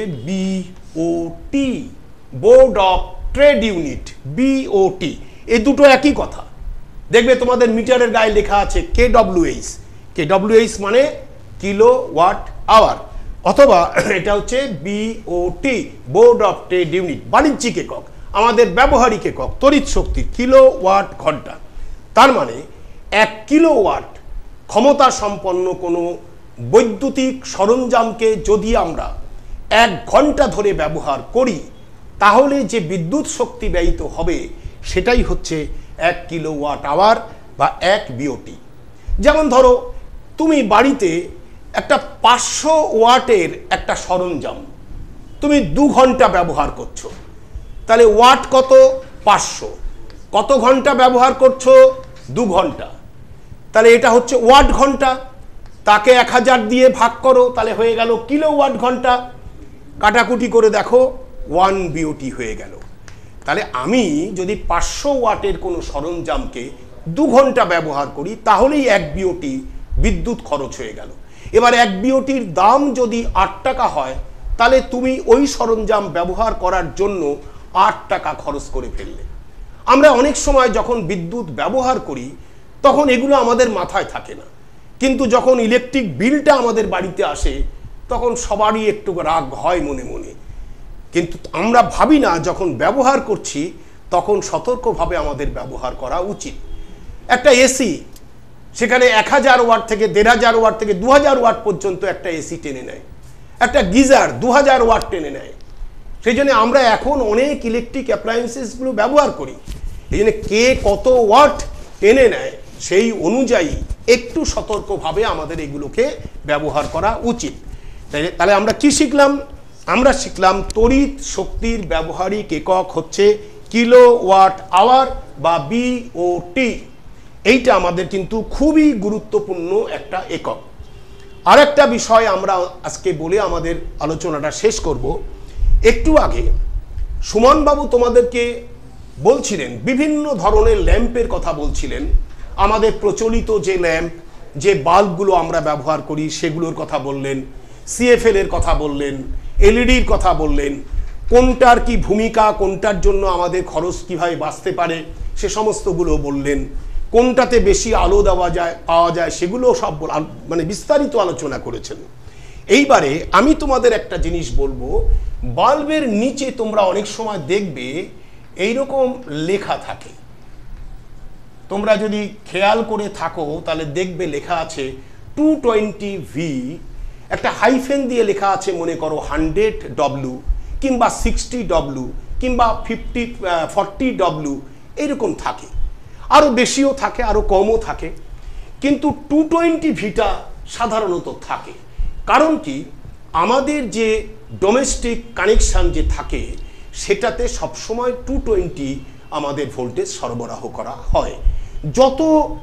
BOT, board of trade unit, BOT. এই দুটো একই কথা, দেখবে তোমাদের মিটারের গায়ে লেখা আছে K W H. K W H মানে কিলো ওয়াট আওয়ার, অথবা এটা হচ্ছে BOT, board of trade unit, বাণিজ্যিক একক, আমাদের ব্যবহারিক একক তড়িৎ শক্তি কিলো ওয়াট ঘন্টা। তার মানে এক কিলো ওয়াট ক্ষমতা সম্পন্ন কোনো বৈদ্যুতিক সরঞ্জামকে যদি আমরা এক ঘন্টা ধরে ব্যবহার করি তাহলে যে বিদ্যুৎ শক্তি ব্যয়িত হবে সেটাই হচ্ছে এক কিলো ওয়াট আওয়ার বা এক বিওটি। যেমন ধরো তুমি বাড়িতে একটা পাঁচশো ওয়াটের একটা সরঞ্জাম তুমি দু ঘন্টা ব্যবহার করছো, তাহলে ওয়াট কত, পাঁচশো, কত ঘন্টা ব্যবহার করছো, দু ঘন্টা, তাহলে এটা হচ্ছে ওয়াট ঘন্টা। তাকে এক হাজার দিয়ে ভাগ করো, তাহলে হয়ে গেল কিলো ওয়াট ঘন্টা। কাটাকুটি করে দেখো ওয়ান বিওটি হয়ে গেল। তাহলে আমি যদি পাঁচশো ওয়াটের কোনো সরঞ্জামকে দু ঘন্টা ব্যবহার করি তাহলেই এক বিওটি বিদ্যুৎ খরচ হয়ে গেল। এবার এক বিওটির দাম যদি আট টাকা হয় তাহলে তুমি ওই সরঞ্জাম ব্যবহার করার জন্য আট টাকা খরচ করে ফেললে। আমরা অনেক সময় যখন বিদ্যুৎ ব্যবহার করি তখন এগুলো আমাদের মাথায় থাকে না, কিন্তু যখন ইলেকট্রিক বিলটা আমাদের বাড়িতে আসে তখন সবারই একটু রাগ হয় মনে মনে, কিন্তু আমরা ভাবি না যখন ব্যবহার করছি তখন সতর্কভাবে আমাদের ব্যবহার করা উচিত। একটা এসি, সেখানে এক হাজার ওয়াট থেকে দেড় হাজার ওয়াট থেকে দু হাজার ওয়াট পর্যন্ত একটা এসি টেনে নেয়। একটা গিজার দু হাজার ওয়াট টেনে নেয়। সেই জন্য আমরা এখন অনেক ইলেকট্রিক অ্যাপ্লায়েন্সেসগুলো ব্যবহার করি। এই জন্য কে কত ওয়াট টেনে নেয় সেই অনুযায়ী একটু সতর্কভাবে আমাদের এগুলোকে ব্যবহার করা উচিত। তাহলে আমরা কি শিখলাম? আমরা শিখলাম তড়িৎ শক্তির ব্যবহারিক একক হচ্ছে কিলো ওয়াট আওয়ার বা বিওটি, এইটা আমাদের কিন্তু খুবই গুরুত্বপূর্ণ একটা একক। আর একটা বিষয় আমরা আজকে বলে আমাদের আলোচনাটা শেষ করব। একটু আগে সুমনবাবু তোমাদেরকে বলছিলেন, বিভিন্ন ধরনের ল্যাম্পের কথা বলছিলেন, আমাদের প্রচলিত যে ল্যাম্প, যে বাল্বগুলো আমরা ব্যবহার করি সেগুলোর কথা বললেন, সিএফএল এর কথা বললেন, এলইডির কথা বললেন, কোনটার কি ভূমিকা, কোনটার জন্য আমাদের খরচ কিভাবে বাঁচতে পারে সে সমস্তগুলো বললেন, কোনটাতে বেশি আলো দেওয়া যায় পাওয়া যায় সেগুলো সব মানে বিস্তারিত আলোচনা করেছেন। এইবারে আমি তোমাদের একটা জিনিস বলবো, বাল্বের নিচে তোমরা অনেক সময় দেখবে এইরকম লেখা থাকে, তোমরা যদি খেয়াল করে থাকো তাহলে দেখবে লেখা আছে টু টোয়েন্টি ভি, একটা হাইফেন দিয়ে লেখা আছে, মনে করো হান্ড্রেড ডব্লু কিংবা সিক্সটি ডব্লু কিংবা ফিফটি ফর্টি ডব্লু এরকম থাকে, আরও বেশিও থাকে আরও কমও থাকে, কিন্তু টু টোয়েন্টি ভিটা সাধারণত থাকে। কারণ কি, আমাদের যে ডোমেস্টিক কানেকশান যে থাকে সেটাতে সবসময় টু টোয়েন্টি আমাদের ভোল্টেজ সরবরাহ করা হয়। যত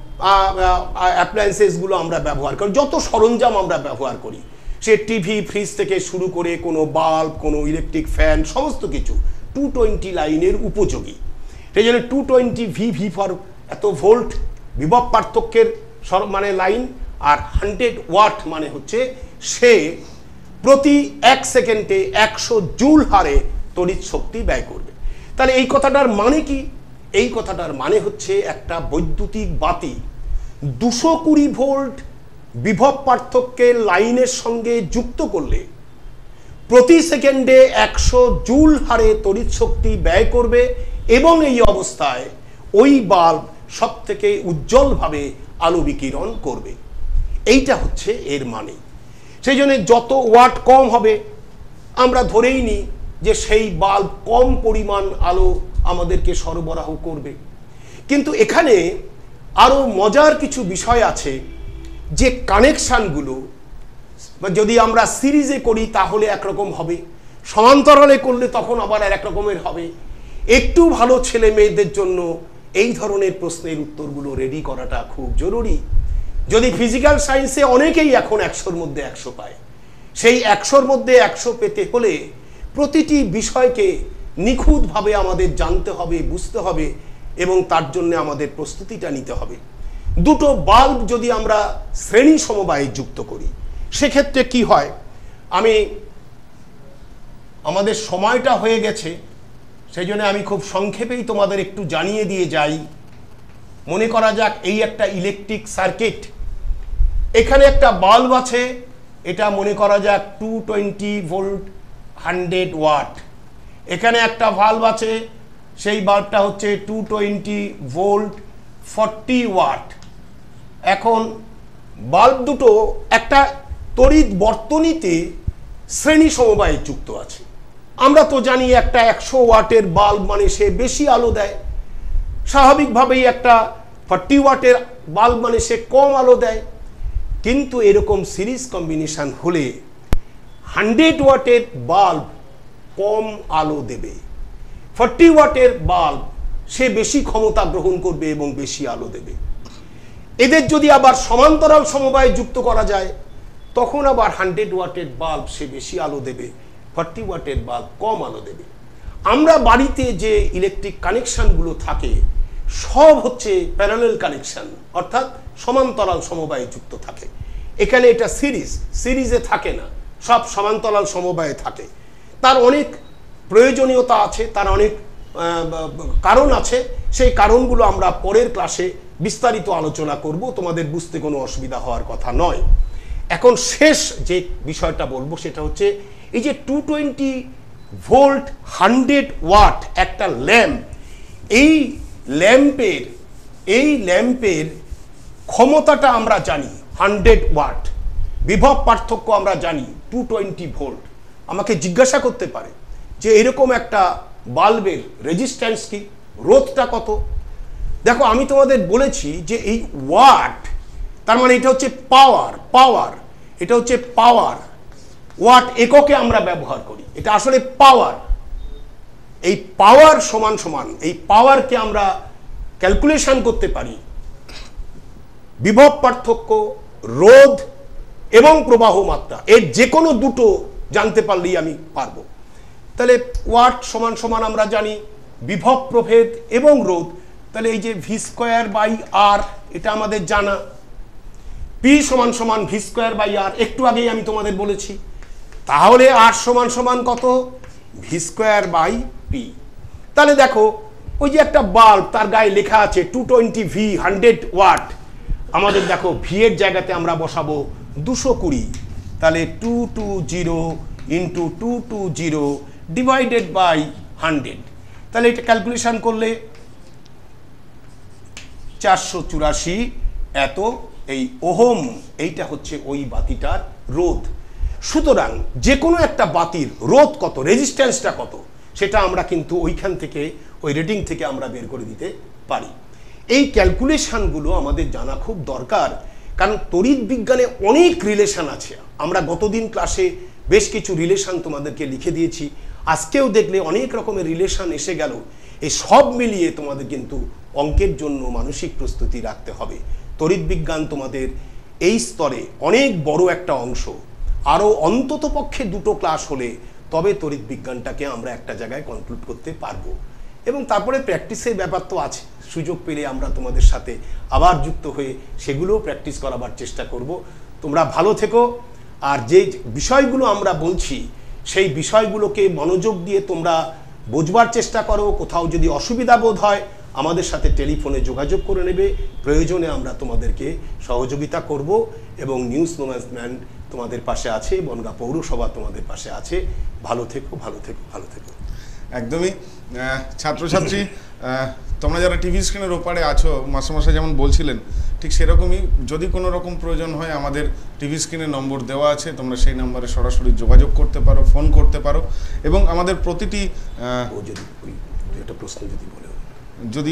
অ্যাপ্লায়েন্সেসগুলো আমরা ব্যবহার করি, যত সরঞ্জাম আমরা ব্যবহার করি, সে টিভি ফ্রিজ থেকে শুরু করে কোনো বাল্ব, কোনো ইলেকট্রিক ফ্যান, সমস্ত কিছু টু টোয়েন্টি লাইনের উপযোগী। সেই জন্য two twenty V V for এত ভোল্ট বিভব পার্থক্যের মানে লাইন, আর হান্ড্রেড ওয়াট মানে হচ্ছে সে প্রতি এক সেকেন্ডে একশো জুল হারে তড়িৎ শক্তি ব্যয় করবে। তাহলে এই কথাটার মানে কি? এই কথাটার মানে হচ্ছে একটা বৈদ্যুতিক বাতি দুশো কুড়ি ভোল্ট বিভব পার্থক্যের লাইনের সঙ্গে যুক্ত করলে প্রতি সেকেন্ডে একশো জুল হারে তড়িৎ শক্তি ব্যয় করবে, এবং এই অবস্থায় ওই বাল্ব সব থেকে উজ্জ্বলভাবে আলো বিকিরণ করবে। এইটা হচ্ছে এর মানে। সেই জন্য যত ওয়াট কম হবে আমরা ধরেই নিই যে সেই বাল্ব কম পরিমাণ আলো আমাদেরকে সরবরাহ করবে। কিন্তু এখানে আরও মজার কিছু বিষয় আছে, যে কানেকশানগুলো যদি আমরা সিরিজে করি তাহলে একরকম হবে, সমান্তরালে করলে তখন আবার আর এক রকমের হবে। একটু ভালো ছেলে মেয়েদের জন্য এই ধরনের প্রশ্নের উত্তরগুলো রেডি করাটা খুব জরুরি। যদি ফিজিক্যাল সায়েন্সে অনেকেই এখন একশোর মধ্যে একশো পায়, সেই একশোর মধ্যে একশো পেতে হলে প্রতিটি বিষয়কে নিখুঁতভাবে আমাদের জানতে হবে, বুঝতে হবে, এবং তার জন্য আমাদের প্রস্তুতিটা নিতে হবে। দুটো বাল্ব যদি আমরা শ্রেণী সমবায়ে যুক্ত করি সেক্ষেত্রে কি হয়, আমি আমাদের সময়টা হয়ে গেছে, সেই জন্য আমি খুব সংক্ষেপেই তোমাদের একটু জানিয়ে দিয়ে যাই। মনে করা যাক এই একটা ইলেকট্রিক সার্কিট, এখানে একটা বাল্ব আছে, এটা মনে করা যাক two twenty volt hundred watt. এখানে একটা বাল্ব আছে, সেই বাল্বটা হচ্ছে two twenty volt forty watt. এখন বাল্ব দুটো একটা তড়িৎ বর্তনীতে শ্রেণী সমবায়ে যুক্ত আছে। আমরা তো জানি একটা একশো ওয়াটের বাল্ব মানে সে বেশি আলো দেয়, স্বাভাবিকভাবেই একটা ফর্টি ওয়াটের বাল্ব মানে সে কম আলো দেয়। কিন্তু এরকম সিরিজ কম্বিনেশন হলে হান্ড্রেড ওয়াটের বাল্ব কম আলো দেবে, ফর্টি ওয়াটের বাল্ব সে বেশি ক্ষমতা গ্রহণ করবে এবং বেশি আলো দেবে। এদের যদি আবার সমান্তরাল সমবায়ে যুক্ত করা যায় তখন আবার হান্ড্রেড ওয়াটের বাল্ব সে বেশি আলো দেবে, ফর্টি ওয়াটের বাল্ব কম আলো দেবে। আমরা বাড়িতে যে ইলেকট্রিক কানেকশানগুলো থাকে সব হচ্ছে প্যারালাল কানেকশান, অর্থাৎ সমান্তরাল সমবায়ে যুক্ত থাকে। এখানে এটা সিরিজ সিরিজে থাকে না, সব সমান্তরাল সমবায়ে থাকে। তার অনেক প্রয়োজনীয়তা আছে, তার অনেক কারণ আছে, সেই কারণগুলো আমরা পরের ক্লাসে বিস্তারিত আলোচনা করব, তোমাদের বুঝতে কোনো অসুবিধা হওয়ার কথা নয়। এখন শেষ যে বিষয়টা বলবো সেটা হচ্ছে এই যে two twenty volt hundred watt একটা ল্যাম্প, এই ল্যাম্পের এই ল্যাম্পের ক্ষমতাটা আমরা জানি হান্ড্রেড ওয়াট, বিভব পার্থক্য আমরা জানি টু টোয়েন্টি ভোল্ট। আমাকে জিজ্ঞাসা করতে পারে যে এরকম একটা বাল্বের রেজিস্ট্যান্স কি, রোধটা কত? দেখো আমি তোমাদের বলেছি যে এই ওয়াট তার মানে এটা হচ্ছে পাওয়ার, পাওয়ার এটা হচ্ছে পাওয়ার, ওয়াট এককে আমরা ব্যবহার করি, এটা আসলে পাওয়ার। এই পাওয়ার সমান সমান এই পাওয়ারকে আমরা ক্যালকুলেশন করতে পারি বিভব পার্থক্য, রোধ এবং প্রবাহ মাত্রা, এর যে কোনো দুটো জানতে পারলেই আমি পারবো। তাহলে ওয়াট সমান সমান আমরা জানি বিভব প্রভেদ এবং রোধ, তাহলে এই যে ভি স্কোয়ার বাই আর এটা আমাদের জানা, পি সমান সমান ভি স্কোয়ার বাই আর একটু আগেই আমি তোমাদের বলেছি। তাহলে আর সমান সমান কত? V square by P. তাহলে দেখো ওই যে একটা বাল্ব, তার গায়ে লেখা আছে two twenty V hundred watt, আমাদের দেখো ভি এর জায়গাতে আমরা বসাবো দুশো কুড়ি, তাহলে two two zero into two two zero divided by hundred, তাহলে এটা ক্যালকুলেশন করলে চারশো চুরাশি এত এই ওহম, এইটা হচ্ছে ওই বাতিটার রোধ। সুতরাং যে কোনো একটা বাতির রোধ কত, রেজিস্ট্যান্সটা কত, সেটা আমরা কিন্তু ওইখান থেকে ওই রিডিং থেকে আমরা বের করে দিতে পারি। এই ক্যালকুলেশনগুলো আমাদের জানা খুব দরকার, কারণ তড়িৎ বিজ্ঞানে অনেক রিলেশন আছে। আমরা গতদিন ক্লাসে বেশ কিছু রিলেশন তোমাদেরকে লিখে দিয়েছি, আজকেও দেখলে অনেক রকমের রিলেশন এসে গেল। এই সব মিলিয়ে তোমাদের কিন্তু অঙ্কের জন্য মানসিক প্রস্তুতি রাখতে হবে। তড়িৎ বিজ্ঞান তোমাদের এই স্তরে অনেক বড় একটা অংশ, আরও অন্তত পক্ষে দুটো ক্লাস হলে তবে তড়িৎ বিজ্ঞানটাকে আমরা একটা জায়গায় কনক্লুড করতে পারবো। এবং তারপরে প্র্যাকটিসের ব্যাপার তো আছে, সুযোগ পেলে আমরা তোমাদের সাথে আবার যুক্ত হয়ে সেগুলোও প্র্যাকটিস করাবার চেষ্টা করব। তোমরা ভালো থেকো, আর যে বিষয়গুলো আমরা বলছি সেই বিষয়গুলোকে মনোযোগ দিয়ে তোমরা বোঝবার চেষ্টা করো। কোথাও যদি অসুবিধা বোধ হয় আমাদের সাথে টেলিফোনে যোগাযোগ করে নেবে, প্রয়োজনে আমরা তোমাদেরকে সহযোগিতা করব। এবং নিউজ নোম্যান্সম্যান তোমাদের পাশে আছে, বনগাঁ পৌরসভা তোমাদের পাশে আছে। ভালো থেকো, ভালো থেকো, ভালো থেকো। একদমই। ছাত্রছাত্রী তোমরা যারা টিভি স্ক্রিনের ওপারে আছো, মাস্টারমশাই যেমন বলছিলেন ঠিক সেরকমই, যদি কোনো রকম প্রয়োজন হয় আমাদের টিভি স্ক্রিনে নম্বর দেওয়া আছে, তোমরা সেই নম্বরে সরাসরি যোগাযোগ করতে পারো, ফোন করতে পারো। এবং আমাদের প্রতিটি ও যদি একটা প্রশ্ন যদি বলে যদি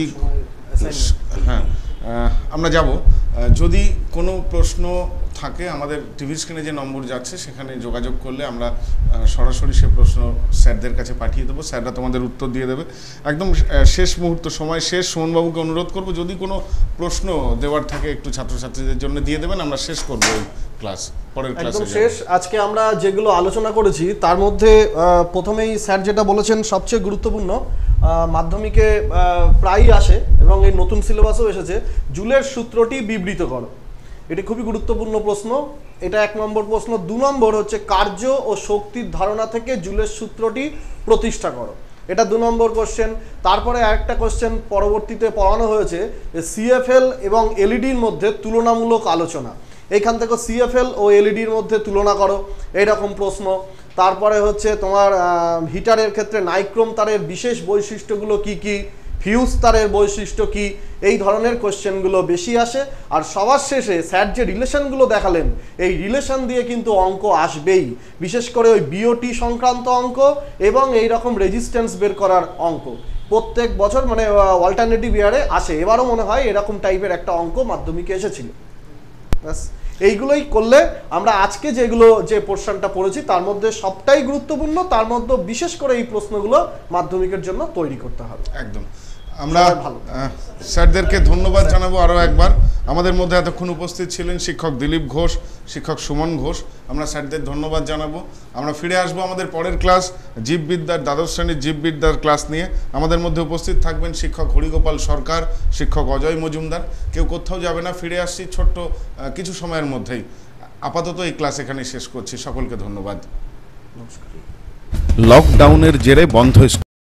হ্যাঁ আমরা যাব, যদি কোনো প্রশ্ন থাকে আমাদের টিভি স্ক্রিনে যে নম্বর যাচ্ছে সেখানে যোগাযোগ করলে আমরা সরাসরি সে প্রশ্ন স্যারদের কাছে পাঠিয়ে দেবো, স্যাররা তোমাদের উত্তর দিয়ে দেবে। একদম শেষ মুহূর্ত, সময় শেষ, সুমনবাবুকে অনুরোধ করব যদি কোনো প্রশ্ন দেওয়ার থাকে একটু ছাত্রছাত্রীদের জন্য দিয়ে দেবেন, আমরা শেষ করবো এই ক্লাস, পরের ক্লাসে একদম শেষ। আজকে আমরা যেগুলো আলোচনা করেছি তার মধ্যে প্রথমেই স্যার যেটা বলেছেন সবচেয়ে গুরুত্বপূর্ণ, মাধ্যমিকে প্রায়ই আসে এবং এই নতুন সিলেবাসেও এসেছে, জুলের সূত্রটি বিবৃত করো। এটি খুবই গুরুত্বপূর্ণ প্রশ্ন, এটা এক নম্বর প্রশ্ন। দু নম্বর হচ্ছে কার্য ও শক্তির ধারণা থেকে জুলের সূত্রটি প্রতিষ্ঠা করো, এটা দু নম্বর কোশ্চেন। তারপরে আরেকটা কোশ্চেন পরবর্তীতে পড়ানো হয়েছে সিএফএল এবং এলইডির মধ্যে তুলনামূলক আলোচনা, এইখান থেকে সিএফএল ও এলইডির মধ্যে তুলনা করো, এইরকম প্রশ্ন। তারপরে হচ্ছে তোমার হিটারের ক্ষেত্রে নাইক্রোম তারের বিশেষ বৈশিষ্ট্যগুলো কি কি, ফিউজ তারের বৈশিষ্ট্য কি, এই ধরনের কোশ্চেনগুলো বেশি আসে। আর সবার শেষে স্যার যে রিলেশনগুলো দেখালেন এই রিলেশন দিয়ে কিন্তু অঙ্ক আসবেই, বিশেষ করে ওই বিওটি সংক্রান্ত অঙ্ক এবং এই রকম রেজিস্ট্যান্স বের করার অঙ্ক প্রত্যেক বছর মানে অল্টারনেটিভ ইয়ারে আসে। এবারও মনে হয় এরকম টাইপের একটা অঙ্ক মাধ্যমিকে এসেছিল। ব্যাস এইগুলোই করলে আমরা আজকে যেগুলো যে পোর্শনটা পড়েছি তার মধ্যে সবটাই গুরুত্বপূর্ণ, তার মধ্যে বিশেষ করে এই প্রশ্নগুলো মাধ্যমিকের জন্য তৈরি করতে হবে। একদম। আমরা স্যারদেরকে ধন্যবাদ জানাবো আরও একবার। আমাদের মধ্যে এতক্ষণ উপস্থিত ছিলেন শিক্ষক দিলীপ ঘোষ, শিক্ষক সুমন ঘোষ। আমরা স্যারদের ধন্যবাদ জানাবো। আমরা ফিরে আসবো আমাদের পরের ক্লাস জীববিদ্যার দ্বাদশ শ্রেণীর জীববিদ্যার ক্লাস নিয়ে। আমাদের মধ্যে উপস্থিত থাকবেন শিক্ষক হরিগোপাল সরকার, শিক্ষক অজয় মজুমদার। কেউ কোথাও যাবে না, ফিরে আসছি ছোট্ট কিছু সময়ের মধ্যেই। আপাতত এই ক্লাস এখানেই শেষ করছি। সকলকে ধন্যবাদ। নমস্কার। লকডাউনের জেরে বন্ধ স্কুল।